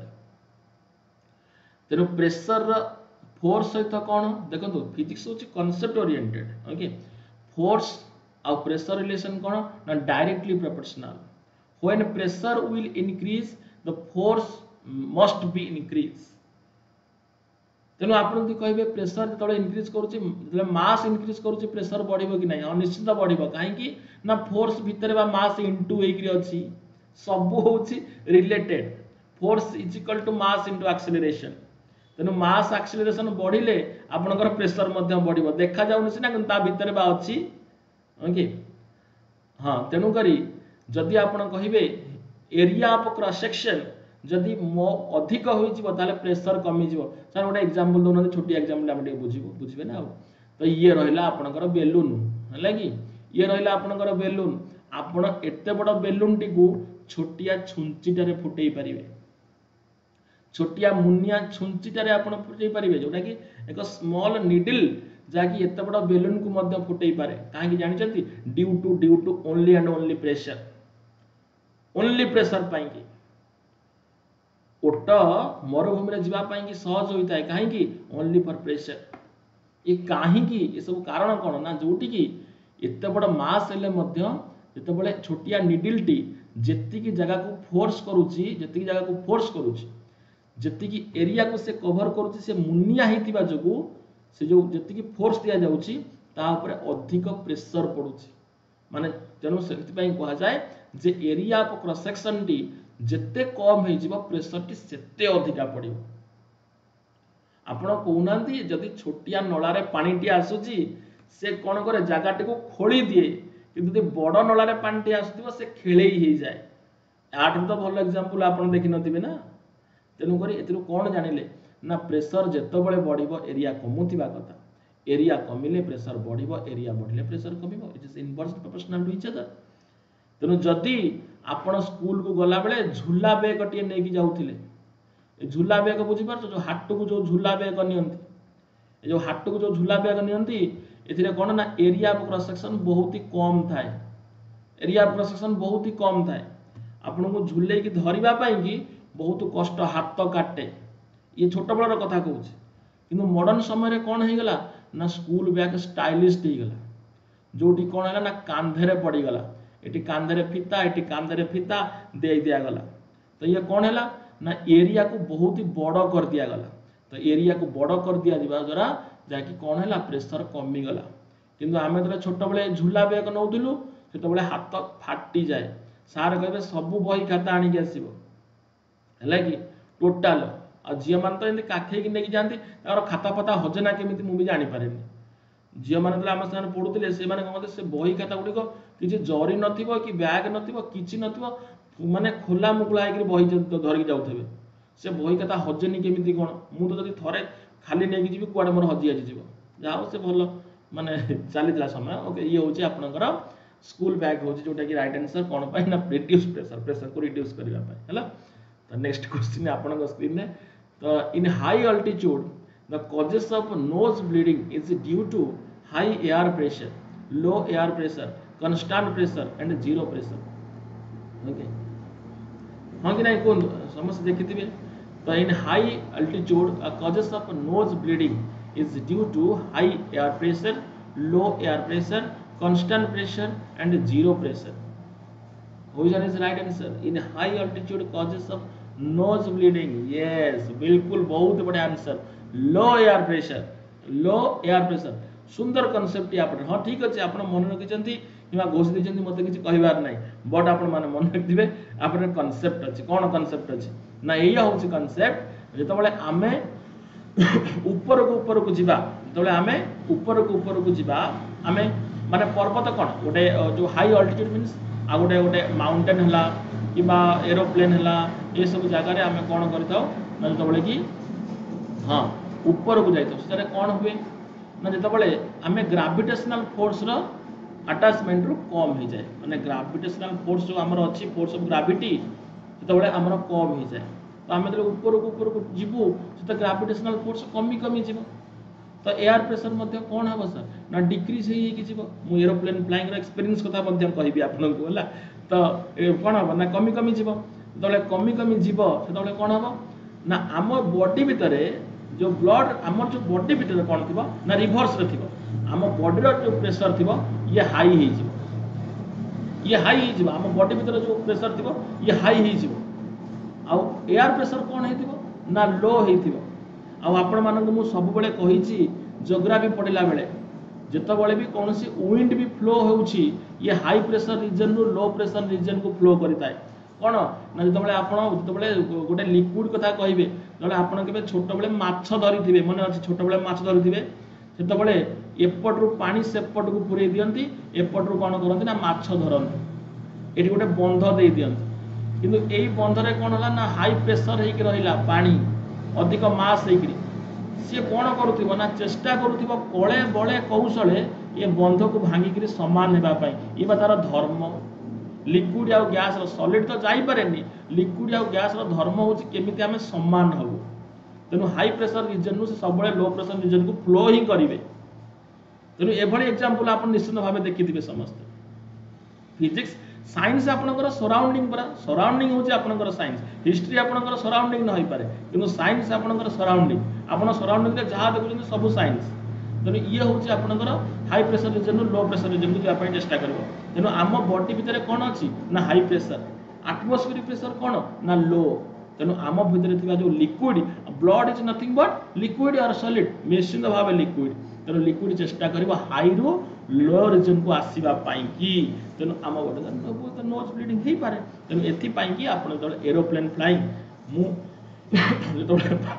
Speaker 1: तेनो प्रेशर फोर्स सहित कोन देखंतु फिजिक्स होची कांसेप्ट ओरिएंटेड। ओके फोर्स आ प्रेशर रिलेशन कोन ना directly proportional. When pressure will increase the force must be increase. तेणु आप कहे प्रेशर जो इनक्रीज कर मास इनक्रीज करुच्ची प्रेशर बढ़ो कि नहीं? निश्चित बढ़ो कहीं ना फोर्स भितर बा मास इंटू होती सब हूँ रिलेटेड। Force is equal to mass into acceleration. तेणु मास एक्सेलरेशन बढ़िले आपनकर प्रेशर बढ़ो देखा जाऊनी सीना कि भितर बा अच्छी। ओके हाँ तेणुक जदि आप कहे एरिया ऑफ क्रॉस सेक्शन जदि मो अधिक हो प्रेशर कमी सर गोटे एग्जांपल दौना छोटी एग्जांपल आम बुझे बुझे ना। तो ये रहा आपणकर बेलून है कि ये रहा आपणकर बेलून आपण एते बड़ बेलून टी को छोटिया छुंचीटारे फुटई पारे। छोटिया मुनिया छुंचीटारे आपण फुटई पारे जोटा कि एक स्मॉल निडल जहाँकि एत बड़ बेलून को मध्य फुटई पारे। कहीं जानते due to due to only and only pressure. Only pressure पाई ओट मरुभूमि में जावाई सहज होता है कहीं ओनली फॉर प्रेशर। ये कहीं ये सब कारण कौन ना जोटि कि एत बड़ मास हेल्ले बड़े छोटिया निडिल टी जी जगह को फोर्स करुच्ची जी जगह को फोर्स करुच्ची जी एरिया को से कवर करुच्ची से मुनिया होता जो से जो जी फोर्स दि जाऊँगी अधिक प्रेशर पड़ुची माने तेणु से कह जाए जे एरिया ऑफ क्रॉस सेक्शन टी जेते कम हो प्रेशर टी सेते अधिका पड़ो। आपण कहना जदि छोटिया नलारे पानी टी आसूची से कौन करे जगह को खोली दिए कि बड़ नलारे पानी टी आसुव से खेले ही जाए। आठ तो भल एग्जांपल आप देखी नथिबे ना। तेणुक ए कौन जानिले ना प्रेशर जेतेबेले बढ़िबो एरिया कमुथिबा कथा। एरिया कमिले प्रेशर बढ़िबो एरिया बढ़िले प्रेशर कमिबो। It is inversely proportional to each other. तेणु जदि आपण स्कूल को गला बेले झूला बैग टे नहीं जाऊे झूला बैग बुझीपार जो हाट को जो झूला बैग नियंती जो हाट को जो झूला बैग नियंती ए कौन ना एरिया ऑफ क्रॉस सेक्शन बहुत ही कम थाए। एरिया ऑफ क्रॉस सेक्शन बहुत ही कम थाए आपन को झूले की धरिबा पई कि बहुत कष्ट हाथ काटे। ये छोट बड़ कथा कहूँ कि मॉडर्न समय कौन हो गला ना स्कूल बैग स्टाइलिश हो गला जोटी कौन है ना कांधे पड़गला ये कांधे फिता ये कांधे फिता दे दिगला। तो ये कौन है ना एरिया को बहुत ही बड़ कर दिगला। तो एरिया को बड़ कर दि द्वारा जहाँकि कौन है प्रेशर कमीगला। किंतु आम जो छोट बड़े झूला बैग नौलु से हाथ फाटी जाए सार कहे सब बही खाता आणिक आसो है कि टोटाल आ झी मैंने तो एमती काखेक नहीं जाती खाता फता हजेना केमी मुझे जानीपे। झी मैंने आम सामने पढ़ुते से कहते से बही खाता गुड़िक किसी जरी नथिबो कि बैग नथिबो किछि नथिबो माने खोला मुकुला होकर बही धरिक जाऊे से बही खाता हजेनि केमी कौन मुझे तो थे खाली नहीं जी कड़े मोर हजि आज जहाँ से भल माने चली समय। ओके ये हूँ आपंकर स्कूल बैग हूँ जोटा कि राइट आंसर कौन पाई ना रिड्यूस प्रेशर प्रेशर को रिड्यूस करने है। तो नेक्स्ट क्वेश्चन आपन स्क्रीन में तो in high altitude the causes of nose bleeding is due to high air pressure low air pressure constant pressure and zero pressure. Okay हाँ कि नहीं कौन समस्त देखी। तो in high altitude causes of nose bleeding is due to high air pressure low air pressure constant pressure and zero pressure. Which one is right answer? In high altitude causes of nose bleeding. Yes, बिल्कुल बहुत बड़ा answer low air pressure low air pressure. सुंदर concept आप हाँ ठीक अच्छे आप मन रखी कि घोषि देखते मत किसी कहबार ना बट आप मन रखिए आप कॉन्सेप्ट अच्छी कौन कॉन्सेप्ट अच्छी ना या हूँ कॉन्सेप्ट जो आम ऊपर को ऊपर को जीवा जेतबेले आमे ऊपर को ऊपर को जीवा आमे माने पर्वत कौन गोटे जो हाई अल्टीट्यूड मीन्स आ गोटे गोटे माउंटेन हला कि एरोप्लेन हला ये सब जगह रे आमे कौन करताओ ना जेतबेले कि हाँ ऊपर को जाइतो सेरे कौन हुए ना जेतबेले आमे ग्रेविटेशनल फोर्स रो अटैचमेंट रु कम हो जाए माने ग्रेविटेशनल फोर्स जो हमर अछि फोर्स ऑफ ग्रेविटी जेतबेले हमर कम हो जाए तो आमे जब ऊपर को ऊपर को जीवु से ग्रेविटेशनल फोर्स कमी कमी जीवो तो एयर प्रेशर मध्य कौन हम सर ना डिक्रीज हो जीवो मु एरोप्लेन फ्लाइंग रो एक्सपीरियंस कथा मध्य कहबी आपन को होला तो कौन हम ना कमी कमी जीवो जेतबेले कमी कमी जीवो सेतबेले कौन हम ना आम बॉडी भितरे जो ब्लड आम जो बॉडी भितरे कौन थिबो ना रिवर्स रे थिबो आम बॉडी रो जो प्रेशर थिबो ये हाई हो जीवो ये हाई हो जीवो आम बॉडी भितरे जो प्रेशर थिबो ये हाई हो जीवो आउ एयर प्रेशर कौन हेतिबो ना लो हेतिबो आउ आपण मानक मु सब बेले कहिछि जियोग्राफी पढिला बेले जेतबेले भी कोनोसी विंड भी फ्लो होउछि ये हाई प्रेशर रीजन रो लो प्रेशर रीजन को फ्लो करिताय कोन ना जेतबेले आपण जेतबेले गोटे लिक्विड कथा कहिबे जले आपण केबे छोट बेले माछ धरिथिबे माने अछि छोट बेले माछ धरिथिबे सेतबेले एपट रु पानी सेपट को पुरे दियंती एपट रु कोन करंती ना माछ धरंती एठी गोटे बंध दे दियंती किंतु एई बंधरे कोन होला ना हाई प्रेशर हेकि रहिला पानी अधिक मास हेकि से कोन करूथिबो ना चेष्टा करूथिबो कोळे बळे कौशले ये बंध को भांगी करी समान हेबा पई ई बा तार धर्म लिक्विड आ गैस रो सॉलिड तो जाई पारेनी लिक्विड आ गैस रो धर्म होची केमिति हमें समान हबो तेनु हाई प्रेशर रीजन नु से सब बळे लो प्रेशर रीजन को फ्लो ही करिवे तेनु एभଳି एग्जांपल आपण निश्चित भाबे देखिथिबे समस्त फिजिक्स साइंस आपनकर सराउंडिंग परा सराउंडिंग होची आपनकर साइंस हिस्ट्री आपनकर सराउंडिंग न होई पारे किंतु साइंस आपनकर सराउंडिंग आपण सराउंडिंग रे जहा देखुछन सब साइंस तेनु ये होची आपनकर high pressure region low pressure region को आपण चेष्टा करबो तेनु आम बॉडी भितरे कोन अछि ना हाई प्रेशर एटमॉस्फेरिक प्रेशर कोन ना लो तेनु आम भितरे थिबा जो liquid blood is nothing but liquid और सॉलिड निश्चित भाबे लिक्विड तेनु लिक्विड चेष्टा करबो हाई रो लो रीजन को आसीबा पाई की तेनु आम बॉडी तो नोज ब्लीडिंग हे पारे तेनु एथि पाई की आपण जो एरोप्लेन फ्लाइंग मु जो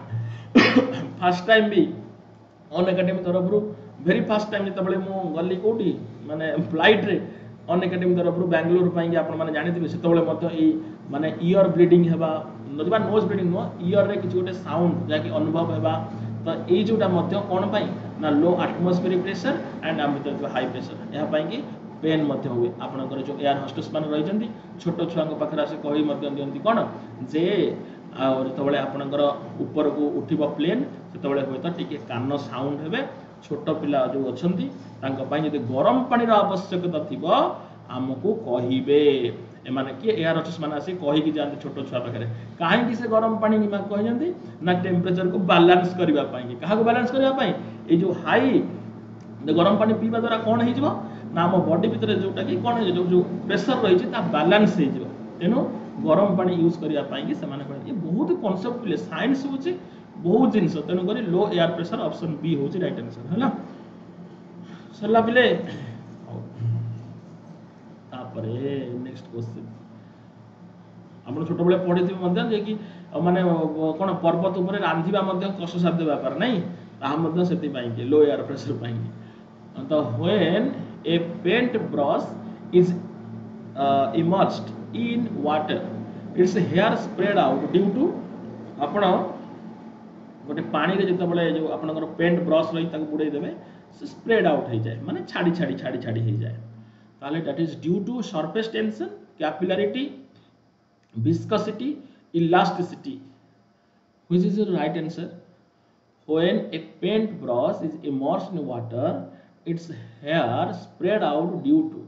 Speaker 1: फर्स्ट टाइम भी ऑन एकेडमी तरफ रु वेरी फर्स्ट टाइम जतबेले मु गल्ली कोठी माने फ्लाइट रे ऑन एकेडमी तरफ रु बेंगलुरु पाई आपण माने जानिथिबे सेतबेले मध्य ई माने ईयर ब्लीडिंग हेबा नदिबा नोज ब्लीडिंग नो ईयर रे किछ गोटे साउंड जाकी अनुभव हेबा तो ए जोटा मध्य कोन पाई ना लो एटमॉस्फेरिक प्रेशर एंड आम भीतर जो हाई प्रेशर या पाई की पेन मध्य हुए आपनकर जो एयर होस्टेस मान रही जंती छोटो छुआंग पाखरे आसे कहि मध्य दियंती कोन जे आ जतबेले आपनकर ऊपर को उठिबो प्लेन सेतबेले होय त टिके कान साउंड हेबे छोटो पिला जो अछंती तांका पाई जदि गरम पानी रा आवश्यकता थिबो हमकु कहिबे ए माने कि एयर होस्टेस मान आसे कहि कि जानते छोटो छुआ पाखरे काहे कि से गरम पानी निमा कहि जंती ना टेम्परेचर को बैलेंस करबा पाई कि काहा को बैलेंस करबा पाई ए जो हाई गरम पानी पीवा द्वारा कौन हो ना आम बॉडी भितर जोटा कि कौन जो जो प्रेशर रही बैलेंस हो तेणु गरम पानी यूज करने से ये बहुत कनसेप्ट पिले साइंस हूँ बहुत जिनस तेणुक low air pressure option B हूँ राइट आंसर है सरला पिले नेक्स्ट क्वेश्चन आप छोट बेले पढ़ी जे कि माने कौन पर्वत उपर रांधिबा कष्टसाध्य व्यापार नहीं ताहा से लो एयर प्रेशर पाई तो when a paint brush is immersed in water its hair spread out due to आपण गोटे पानी रे जते बळे जो आपनकर पेंट ब्रश रही ताको बुडे देबे से स्प्रेड आउट हो जाए माने छाड़ी छाड़ी छाड़ी छाड़ी हो जाए ताले that is due to surface tension capillarity viscosity elasticity which is the right answer when a paint brush is immersed in water its hair spread out due to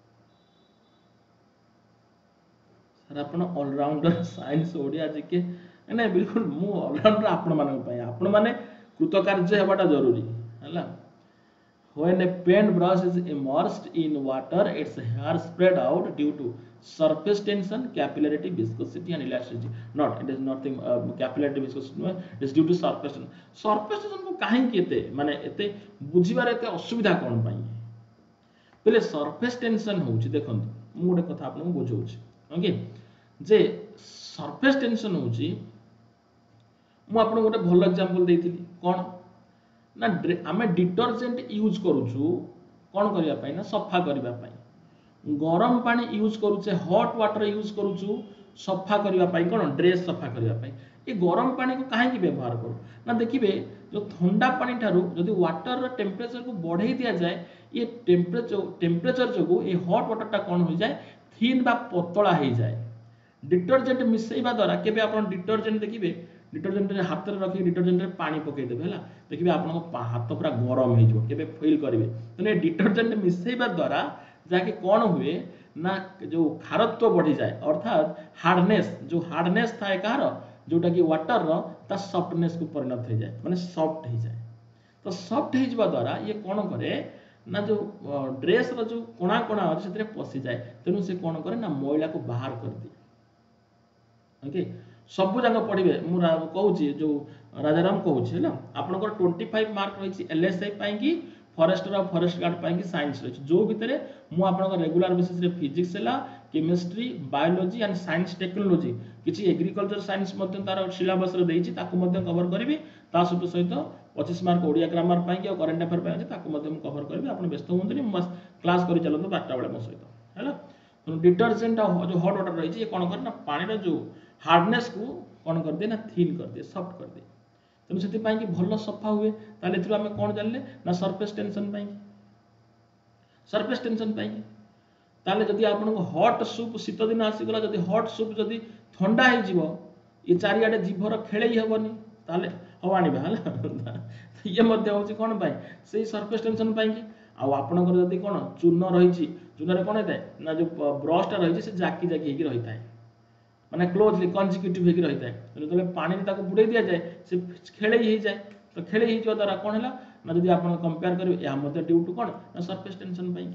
Speaker 1: sir आपण ऑलराउंडर साइंस ओडिया जिके नै बिल्कुल मु allrounder आपण मानन पय आपण माने कृतकार्य हेबाटा जरूरी हला when a paint brush is immersed in water its hair spread out due to surface tension capillarity viscosity and elasticity not it is nothing uh, capillarity viscosity no it is due to surface tension surface tension को काहे केते माने एते बुझिबार एते असुविधा कोन पई पहिले surface tension होउची देखंतु मु गोटे कथा आपन बुझौची ओके जे surface tension होउची मु आपन गोटे भल एग्जांपल देइथिली कोन ना आमे डिटर्जेंट यूज करूछु कोन करिया पई ना सफा करिया पई गरम पानी यूज करूचे हॉट वाटर यूज करूछु सफा करिया पई कोन ड्रेस सफा करिया पई ये गरम पानी को काहे की व्यवहार करू ना देखिबे जो ठंडा पानी ठारू जदि वाटर रो टेम्परेचर को बढ़ाई दिया जाए ये टेम्परेचर टेम्परेचर जो ये हॉट वाटर टा कोन हो जाए थिन बा पतला हो जाए डिटर्जेंट मिसेइबा द्वारा केबे आपण डिटर्जेंट देखिबे डिटर्जेंट रे हाथ रे रखी डिटर्जेंट रे पानी पकई देबे हला देखिबे आपन को हाथ पूरा गरम हो जो केबे फील करिवे तने डिटर्जेंट मिसेइबा द्वारा जाके कोन हुए ना जो खारत्व बढ़ी जाए अर्थात हार्डनेस जो हार्डनेस थाए कार जोटा कि वाटर रो ता सॉफ्टनेस को परिणत हो जाए माने सॉफ्ट हो जाए तो सॉफ्ट हो जबा द्वारा ये कोन करे ना जो ड्रेस रो जो कोना कोना अछि सेतरे पसी जाए तेनु से कोन करे ना मैला को बाहर कर दिए ओके सब जगह पढ़िबे मु कहूची जो राजाराम कहूची हैला आपनकर पच्चीस मार्क रही एलएसआई पाई कि फॉरेस्टर और फॉरेस्ट गार्ड पाई कि साइंस रही जो भितरे मु आपनकर रेगुलर बेसिस रे फिजिक्स हैला chemistry biology and science technology किछि एग्रीकल्चर साइंस मध्ये तार सिलेबस रे देइछि ताकू मध्ये कवर करबी ता सहित सहित पच्चीस मार्क ओडिया ग्रामर पाई कि करंट अफेयर पाई ताकू मध्ये मु कवर करबी आपण व्यस्त होंतनी बस क्लास करि चलतो बारह बेले मो सहित हैला डिटर्जेंट जो हॉट वाटर रही ये कोन कर ना पानी रो जो हार्डनेस को कोन कर दे ना थिन कर दे सॉफ्ट कर दे तेणु से कि भल सफा हुए ताले एथुर आमे कोन जानले ना सरफेस टेंशन पाई सरफेस टेंशन पाई ताले जदि आपन को हॉट सूप शीत दिन आसी गला जदि हॉट सूप जदि ठंडा हे जीवो ये चारियाडे जीभर खेळई हेबनी ताले हवानी बहाला ये मध्य होची कोन पाई सेही सरफेस टेंशन पाई कि आ आपनकर जदि कोन चूर्ण रहिछि चूर्ण रे कोन हेतै ना जो ब्रश टा रहिछि से जाकी जाकी हेकि रहिताय माने क्लोजली कॉन्जिक्यूटिव हेकि रहिताय जदि पानी ताको बुडे दिया जाए से खेळई हे जाए तो खेळई हे जो द्वारा कोन हला ना जदि आपन कंपेयर करबे या मध्ये ड्यू टू कोन ना सरफेस टेंशन पाई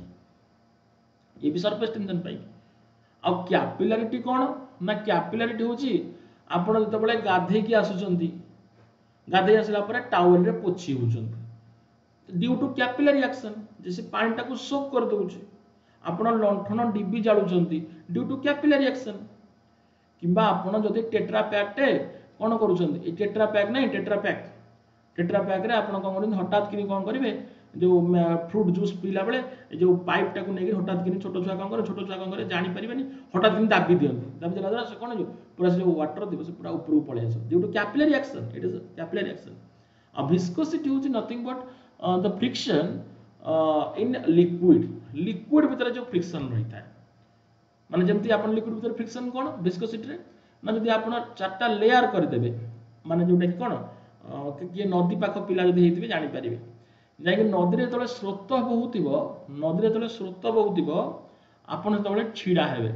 Speaker 1: ये भी सरफेस टेंशन पाई आ कैपिलरिटी कोन ना कैपिलरिटी होची आपन जते बळे गाधे की आसुचंती गाधे आसला परे टावल रे पोछि होचंती ड्यू टू कैपिलरी एक्शन जैसे पानी टाको सोक कर दोउची आपन लंठन डिबी जाळुचंती ड्यू टू कैपिलरी एक्शन किंबा आपन जदि टेट्रा पैक टे कोन करूचंती ए टेट्रा पैक नै टेट्रा पैक टेट्रा पैक रे आपन कोन करन हठात किनी कोन करिवे जो फ्रूट जूस पीला बेले जो पाइप टाको नेगी हठात किनी छोटो छुआ कोन करे छोटो छुआ कोन करे जानि परिबेनी हठात किनी दाबी दियंती दाबी देला द्वारा से कोन जो पूरा जो वाटर दिबो से पूरा ऊपर पळे आसो due to capillary action it is capillary action uh viscosity होची nothing but the friction in liquid liquid भीतर जो फ्रिक्शन रहिता है माने जेमति आपन लिक्विड भीतर फ्रिक्शन कोन विस्कोसिटी रे ना जदि आपन चारटा लेयर कर देबे माने जोटा कि कोन कि नदी पाख पिला जदि हेतिबे जानि परिबे जाय कि नदी रे तले स्रोत बहुतिबो नदी रे तले स्रोत बहुतिबो आपन तले छिडा हेबे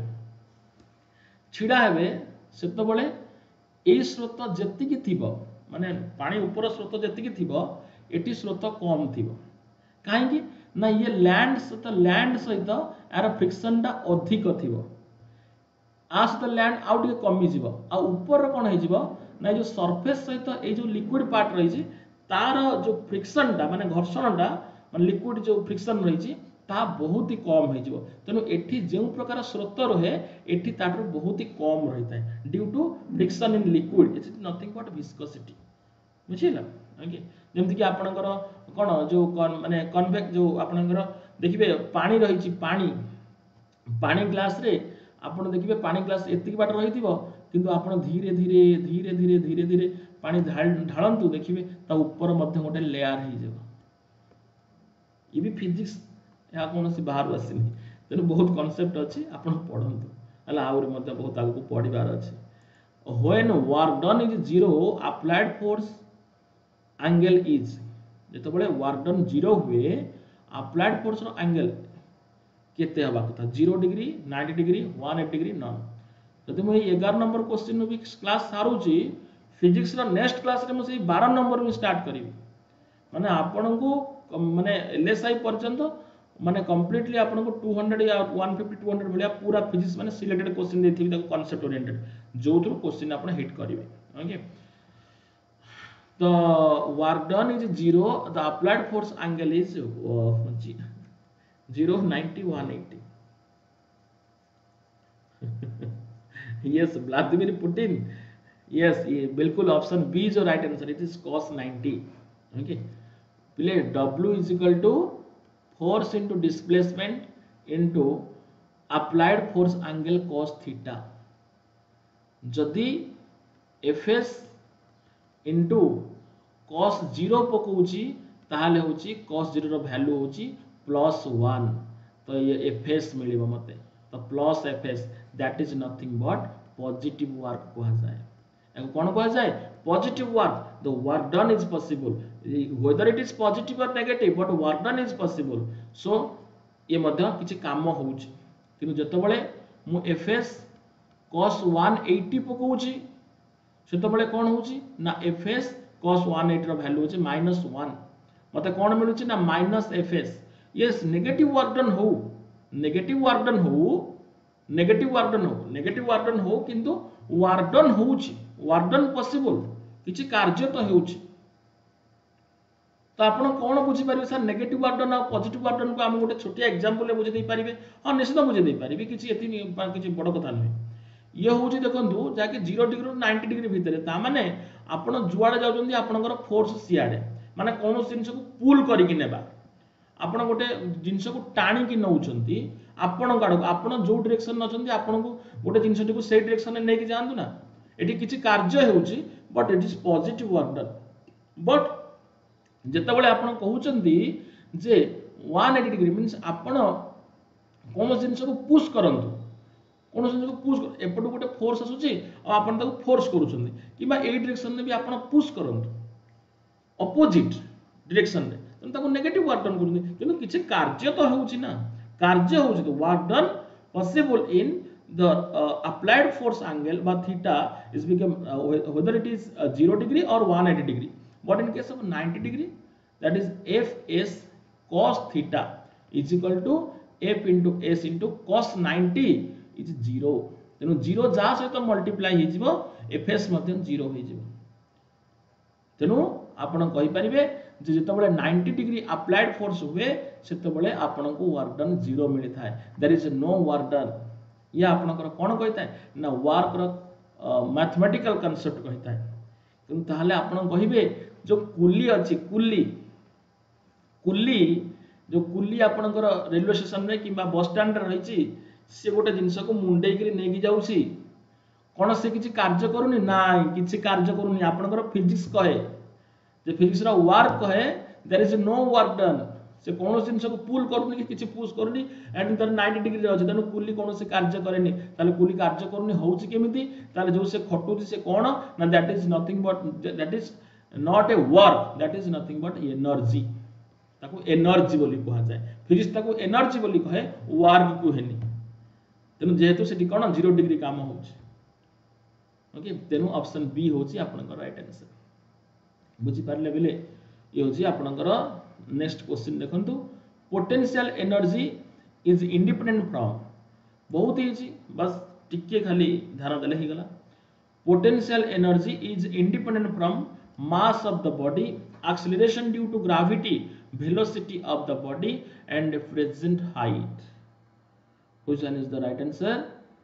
Speaker 1: छिडा हेबे सेतो बळे एई स्रोत जेति कि थिबो माने पानी ऊपर स्रोत जेति कि थिबो एटी स्रोत कम थिबो काहे कि ना ये लैंड सहित लैंड सहित यार फ्रिक्शन टा अधिक थिबो आ सहित लैंड आउ टिके कमी जीवो आ ऊपर कोन हे जीवो ना जो सरफेस सहित ए जो लिक्विड पार्ट रही छी तार जो फ्रिक्शन टा माने घर्षण टा माने लिक्विड जो फ्रिक्शन रही छी ता बहुत ही कम हे जीवो तनो एठी जेउ प्रकार स्रोत रहे एठी ताटर बहुत ही कम रहिता है due to friction in liquid it is nothing but viscosity बुझिला ओके जेमति कि आपनकर कोन जो माने कन्वेक्ट जो आपनकर देखिबे पानी रही छी पानी पानी ग्लास रे आपण देखिबे पानी ग्लास एतिक बाट रहितिबो किंतु आपण धीरे धीरे धीरे धीरे धीरे धीरे पानी ढाळंतु देखिबे ता ऊपर मध्ये गोटे लेयर हे जेबो ये भी फिजिक्स या कोनोसी बाहर आसीनी तेनु बहुत कांसेप्ट अछि आपण पढंतु हला आउर मध्ये बहुत आगु पढिबार अछि when work done is zero applied force angle is जते बळे वर्क डन जीरो हुए अप्लाइड फोर्स रो एंगल केते हबा कथा जीरो डिग्री नाइंटी डिग्री एक सौ अस्सी डिग्री नन जदि मु ग्यारह नंबर क्वेश्चन भी क्लास सारूची फिजिक्स रो नेक्स्ट क्लास रे मु से बारह नंबर में स्टार्ट करिवि माने आपन को माने एलएसआई पर्यंत माने कंप्लीटली आपन को दो सौ या एक सौ पचास दो सौ भलिया पूरा फिजिक्स माने सिलेक्टेड क्वेश्चन देथिबि ताको कांसेप्ट ओरिएंटेड जो थ्रू क्वेश्चन आपन हिट करिवे okay the work done is zero the applied force angle is uh, zero ninety one eighty yes Vladimir Putin yes ये बिल्कुल ऑप्शन बी जो right answer it is cos ninety okay पिले W is equal to force into displacement into applied force angle cos theta जदि FS into cos zero पकाउची ताहले होची cos zero रो value होची प्लस वन तो ये एफएस मिलिबो मते तो plus FS that is nothing but positive work कहा जाए एको कोन कहा जाए positive work the work done is possible whether it is positive और negative but work done is possible so ये मध्य किछि काम होउची किनु जतबेले मु एफएस cos वन एटी पकाउची सेतबेले कोन होउची ना एफएस cos वन एटी रो वैल्यू होची माइनस वन मते कोन मिलुची ना minus FS yes negative work done हो नेगेटिव वर्क डन हो नेगेटिव वर्क डन हो नेगेटिव वर्क डन हो किंतु वर्क डन होउची वर्क डन पॉसिबल किछि कार्य तो होउची तो आपण कोन बुझी परिबे सर नेगेटिव वर्क डन और पॉजिटिव वर्क डन को हम गोटे छोटिया एग्जांपल ले बुझी दे परिबे हां निश्चित बुझी दे परिबे किछि एति किछि बड़ कथा नै ये होउची देखंतु जाके जीरो डिग्री नाइंटी डिग्री भितरे ता माने आपण जुआडे जाउचंदी आपनकर फोर्स सियाडे माने कोन जिंस को पुल करिकि नेबा आपण गोटे जिंस को टाणी कि नउचंती आपण गाडो आपण जो डायरेक्शन नचंती आपण को गोटे जिंस को से डायरेक्शन ने नेकी जानतु ना एटी किछि कार्य हेउची but it is positive work done but जेतेबेले आपण कहउचंती जे वन एटी डिग्री मींस आपण कोन जिंस को पुश करंतु कोन जिंस को पुश एपटो गोटे फोर्स आसुची आ आपण ताको फोर्स करूचंती किबा ए डायरेक्शन ने भी आपण पुश करंतु अपोजिट डायरेक्शन रे तन ताको नेगेटिव वर्क डन करूनी किंतु किछि कार्य तो होउची ना कार्य होउची तो work done possible in the uh, applied force angle by theta is become uh, whether it is uh, zero degree or one eighty degree but in case of ninety degree that is fs cos theta is equal to f into s into cos ninety is zero तेनु zero जा सहित multiply हे जिवो fs मध्ये zero हे जिवो तेनु आपण कहि परिबे जे जतबेले नाइंटी डिग्री अप्लाइड फोर्स हुए सेतबेले आपण को वर्क डन zero मिलि थाए there is no work done या आपनकर कोन कहिता है ना वर्क रो मैथमेटिकल कांसेप्ट कहिता है किंतु ताहले आपण कहिबे जो कुली अछि कुली कुली जो कुली आपनकर रेलवे स्टेशन रे किबा बस स्टैंड रे रहिछि से गोटे जिंस को मुंडेई करी नेगी जाउछि कोन से किछि कार्य करूनी नाइ किछि कार्य करूनी आपनकर फिजिक्स कहे जे फिजिक्स रो वर्क कहे there is no work done से कोन जिंस को पुल करूनी किछि पुश करूनी एंड तर नाइंटी डिग्री रे अछि तनु कुली कोन से कार्य करेनी ताले कुली कार्य करूनी होउछि केमिति ताले जो से खटुछि से कोन ना that is nothing but that is not a work that is nothing but energy ताको एनर्जी बोली कहा जाय फिजिक्स ताको एनर्जी बोली कहे वर्क को हेनी तनु जेहेतु सेठी कोन जीरो डिग्री काम होउछि ओके तेनु ऑप्शन बी होउछि आपनकर राइट आंसर बुझी पारले बेले ये होउछि आपनकर नेक्स्ट क्वेश्चन देखंतु potential energy is independent from बहुत इजी बस टिके खाली ध्यान देले ही गला potential energy is independent from mass of the body acceleration due to gravity velocity of the body and present height which one is the right answer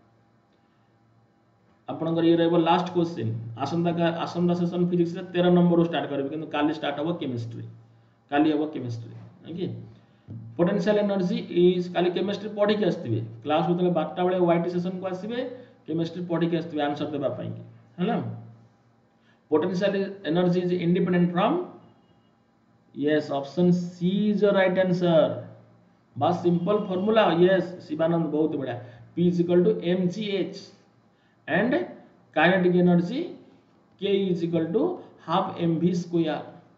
Speaker 1: आपनकर ये रहबो लास्ट क्वेश्चन आसंदा का आसंदा सेशन फिजिक्स रे तेरह नंबर स्टार्ट करबे किंतु काली start होबो chemistry काली होबो chemistry okay potential energy is काली केमिस्ट्री पढ़ी के आस्तिबे क्लास होतले बारह बेले वाईटी सेशन को आसीबे केमिस्ट्री पढ़ी के आस्तिबे आंसर देबा पई की हला potential energy is independent from yes option C is the right answer बस सिंपल फार्मूला यस शिवानंद बहुत बढ़िया P is equal to mgh and kinetic energy K is equal to half mv square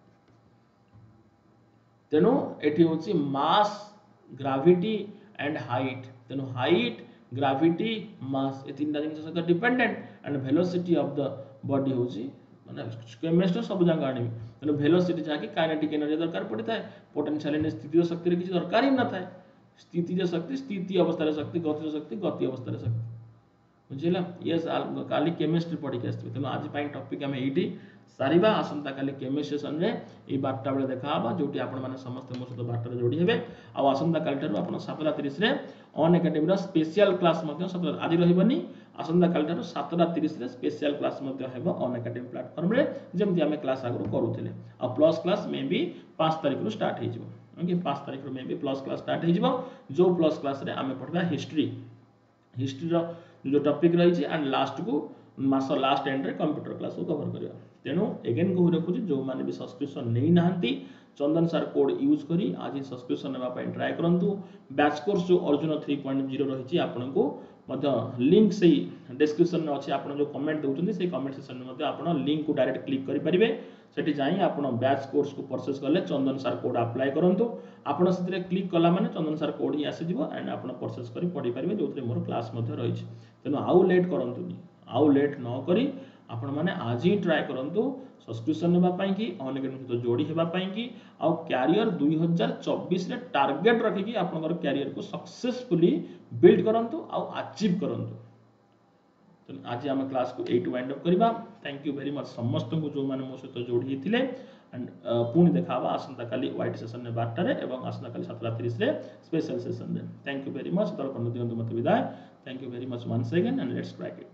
Speaker 1: तेनु एठी होची मास ग्रेविटी एंड हाइट तेनु height gravity mass ए तीनटा जिंस सहित dependent and velocity of the body होची माने केमिस्ट्री सब जगह आनी तेनु वेलोसिटी जाकी काइनेटिक एनर्जी दरकार पड़ता है पोटेंशियल एनर्जी स्थितिज शक्ति रे किछ दरकार ही न थाए स्थितिज शक्ति स्थिति अवस्था रे शक्ति गतिज शक्ति गति अवस्था रे शक्ति बुझिला यस काली केमिस्ट्री पढ़ी के आस्ते तेनु आज पाई टॉपिक हम एठी सारिबा आसंता काली केमिस्ट्री सेशन रे ए बारटा बेले देखा हबा जोटी आपण माने समस्त मो सहित बारटा रे जोड़ी हेबे आ आसंता काली ठारू आपण सातटा तीस रे ऑन एकेडमी रो स्पेशल क्लास मध्ये सात आज रहिबनी आसंता काली ठारू सातटा तीस रे स्पेशल क्लास मध्ये हेबो ऑन एकेडमी प्लेटफॉर्म रे जेमति हमें क्लास आगु करूथिले आ प्लस क्लास मे बी पाँच तारिख रो स्टार्ट हे जिवो ओके पाँच तारिख रो maybe plus class start हे जिवो जो प्लस क्लास रे हमें पढबा हिस्ट्री हिस्ट्री रो जो टॉपिक रही एंड लास्ट को मास लास्ट एंड रे कंप्यूटर क्लास को कवर करिया तेणु एगेन कहि रखुची जो माने भी सब्सक्रिप्शन नै नाहंती चंदन सर कोड यूज करी आज सब्सक्रिप्शन नेबा पय ट्राई करंतु बैच कोर्स जो अर्जुन थ्री पॉइंट ज़ीरो रही आपन को मध्य लिंक से डिस्क्रिप्शन में अच्छे आप जो कमेंट दउछन से कमेंट सेक्शन में मध्य आपण लिंक को डायरेक्ट क्लिक करि परिबे सेठी जाई आपण बैच कोर्स को परचेस करले चंदन सर कोड अप्लाई करंतु आपण सेतरे क्लिक कला माने चंदन सर कोड ही आसी जिवो एंड आपण परचेस करि पढि परिबे जोथरे मोर क्लास मध्य रही छै तेनु आउ लेट करंतुनी आउ लेट न करी आपण माने आज ही ट्राई करंतु सब्सक्रिप्शन नेबा पई कि ऑन एकेडमी सहित जोड़ी हेबा पई कि आ कैरियर दो हज़ार चौबीस रे टारगेट रखी कि आपनकर कैरियर को सक्सेसफुली बिल्ड करंतु आ अचीव करंतु तो आज हम क्लास को एट वाइंड अप करबा थैंक यू वेरी मच समस्त को जो माने मो सहित जोड़ी हिथिले एंड पुणी देखाबा आसंता काली वाइट सेशन ने बारटा रे एवं आसंता काली सातटा तीस रे स्पेशल सेशन रे thank you very much Darpan दियंतु मत विदाय thank you very much once again and let's crack it.